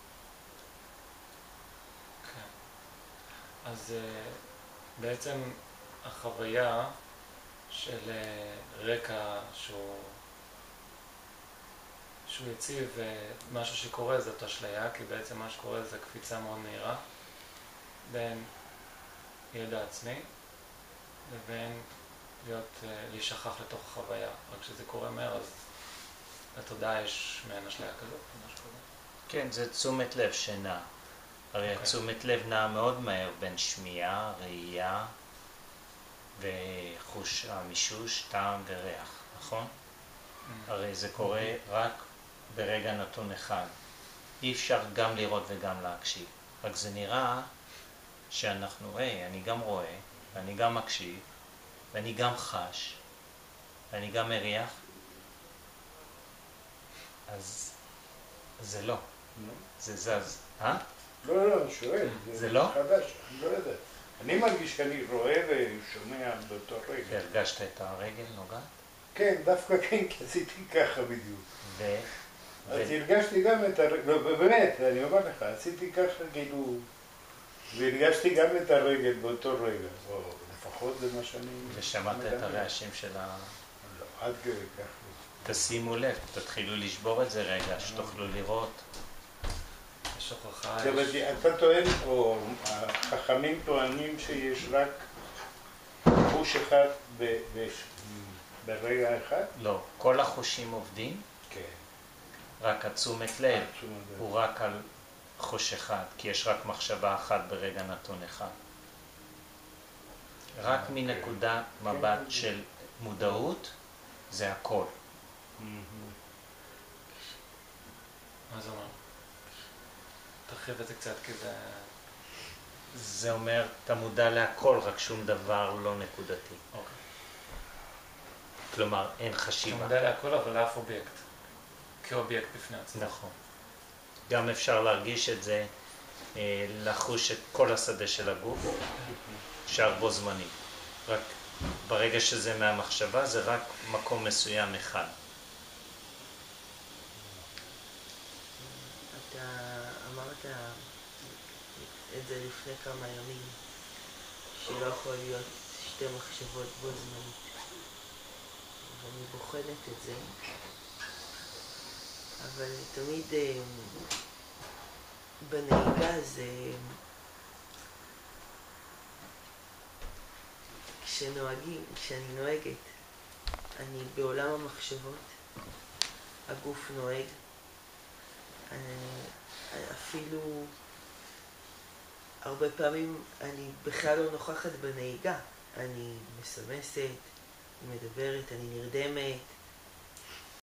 כן. אז בעצם החוויה של רקע שהוא, שהוא יציב ומשהו שקורה זאת אשליה, כי בעצם מה שקורה זה קפיצה מאוד מהירה בין ידע עצמי לבין להיות, להישכח לתוך החוויה. רק כשזה קורה מהר, אז לתודעה יש מעין אשליה כזאת, משהו כזה. כן, זה תשומת לב שנע. הרי okay. תשומת לב נע מאוד מהר בין שמיעה, ראייה וחוש המישוש, טעם וריח, נכון? Mm-hmm. הרי זה קורה mm-hmm. רק ברגע נתון אחד. אי אפשר גם לראות וגם להקשיב. רק זה נראה שאנחנו, היי, אני גם רואה, ואני גם מקשיב, ואני גם חש, ואני גם מריח, אז זה לא, זה זז. אה? לא, לא, שואל. זה לא? חדש, אני לא יודע. אני מרגיש שאני רואה ושומע באותו רגע. הרגשת את הרגל נוגעת? כן, דווקא כן, כי עשיתי ככה בדיוק. ו... אז הרגשתי גם את הרגל, לא, באמת, אני אומר לך, עשיתי ככה כאילו, והרגשתי גם את הרגל באותו רגע, או לפחות זה מה שאני... ושמעת את הרעשים של ה... לא, עד כדי ככה. תשימו לב, תתחילו לשבור את זה רגע, שתוכלו לראות. יש הוכחה... אתה טוען, או החכמים טוענים שיש רק חוש אחד ברגע אחד? לא, כל החושים עובדים, כן. רק התשומת לב הוא רק על חוש אחד, כי יש רק מחשבה אחת ברגע נתון אחד. רק מנקודה מבט של מודעות זה הכל. מה זה אומר? תרחיב את זה קצת, כי זה... זה אומר, אתה מודע להכל, רק שום דבר לא נקודתי. אוקיי. כלומר, אין חשיבה. אתה מודע להכל, אבל לאף אובייקט. כאובייקט בפני עצמו. נכון. גם אפשר להרגיש את זה, לחוש את כל השדה של הגוף, שער בו זמני. רק ברגע שזה מהמחשבה, זה רק מקום מסוים אחד. אתה אמרת את זה לפני כמה ימים, שלא יכול להיות שתי מחשבות בו זמנית. ואני בוחנת את זה, אבל תמיד בנהיגה זה... כשנוהגים, כשאני נוהגת, אני בעולם המחשבות, הגוף נוהג, אפילו הרבה פעמים אני בכלל לא נוכחת בנהיגה, אני מסמסת, אני מדברת, אני נרדמת,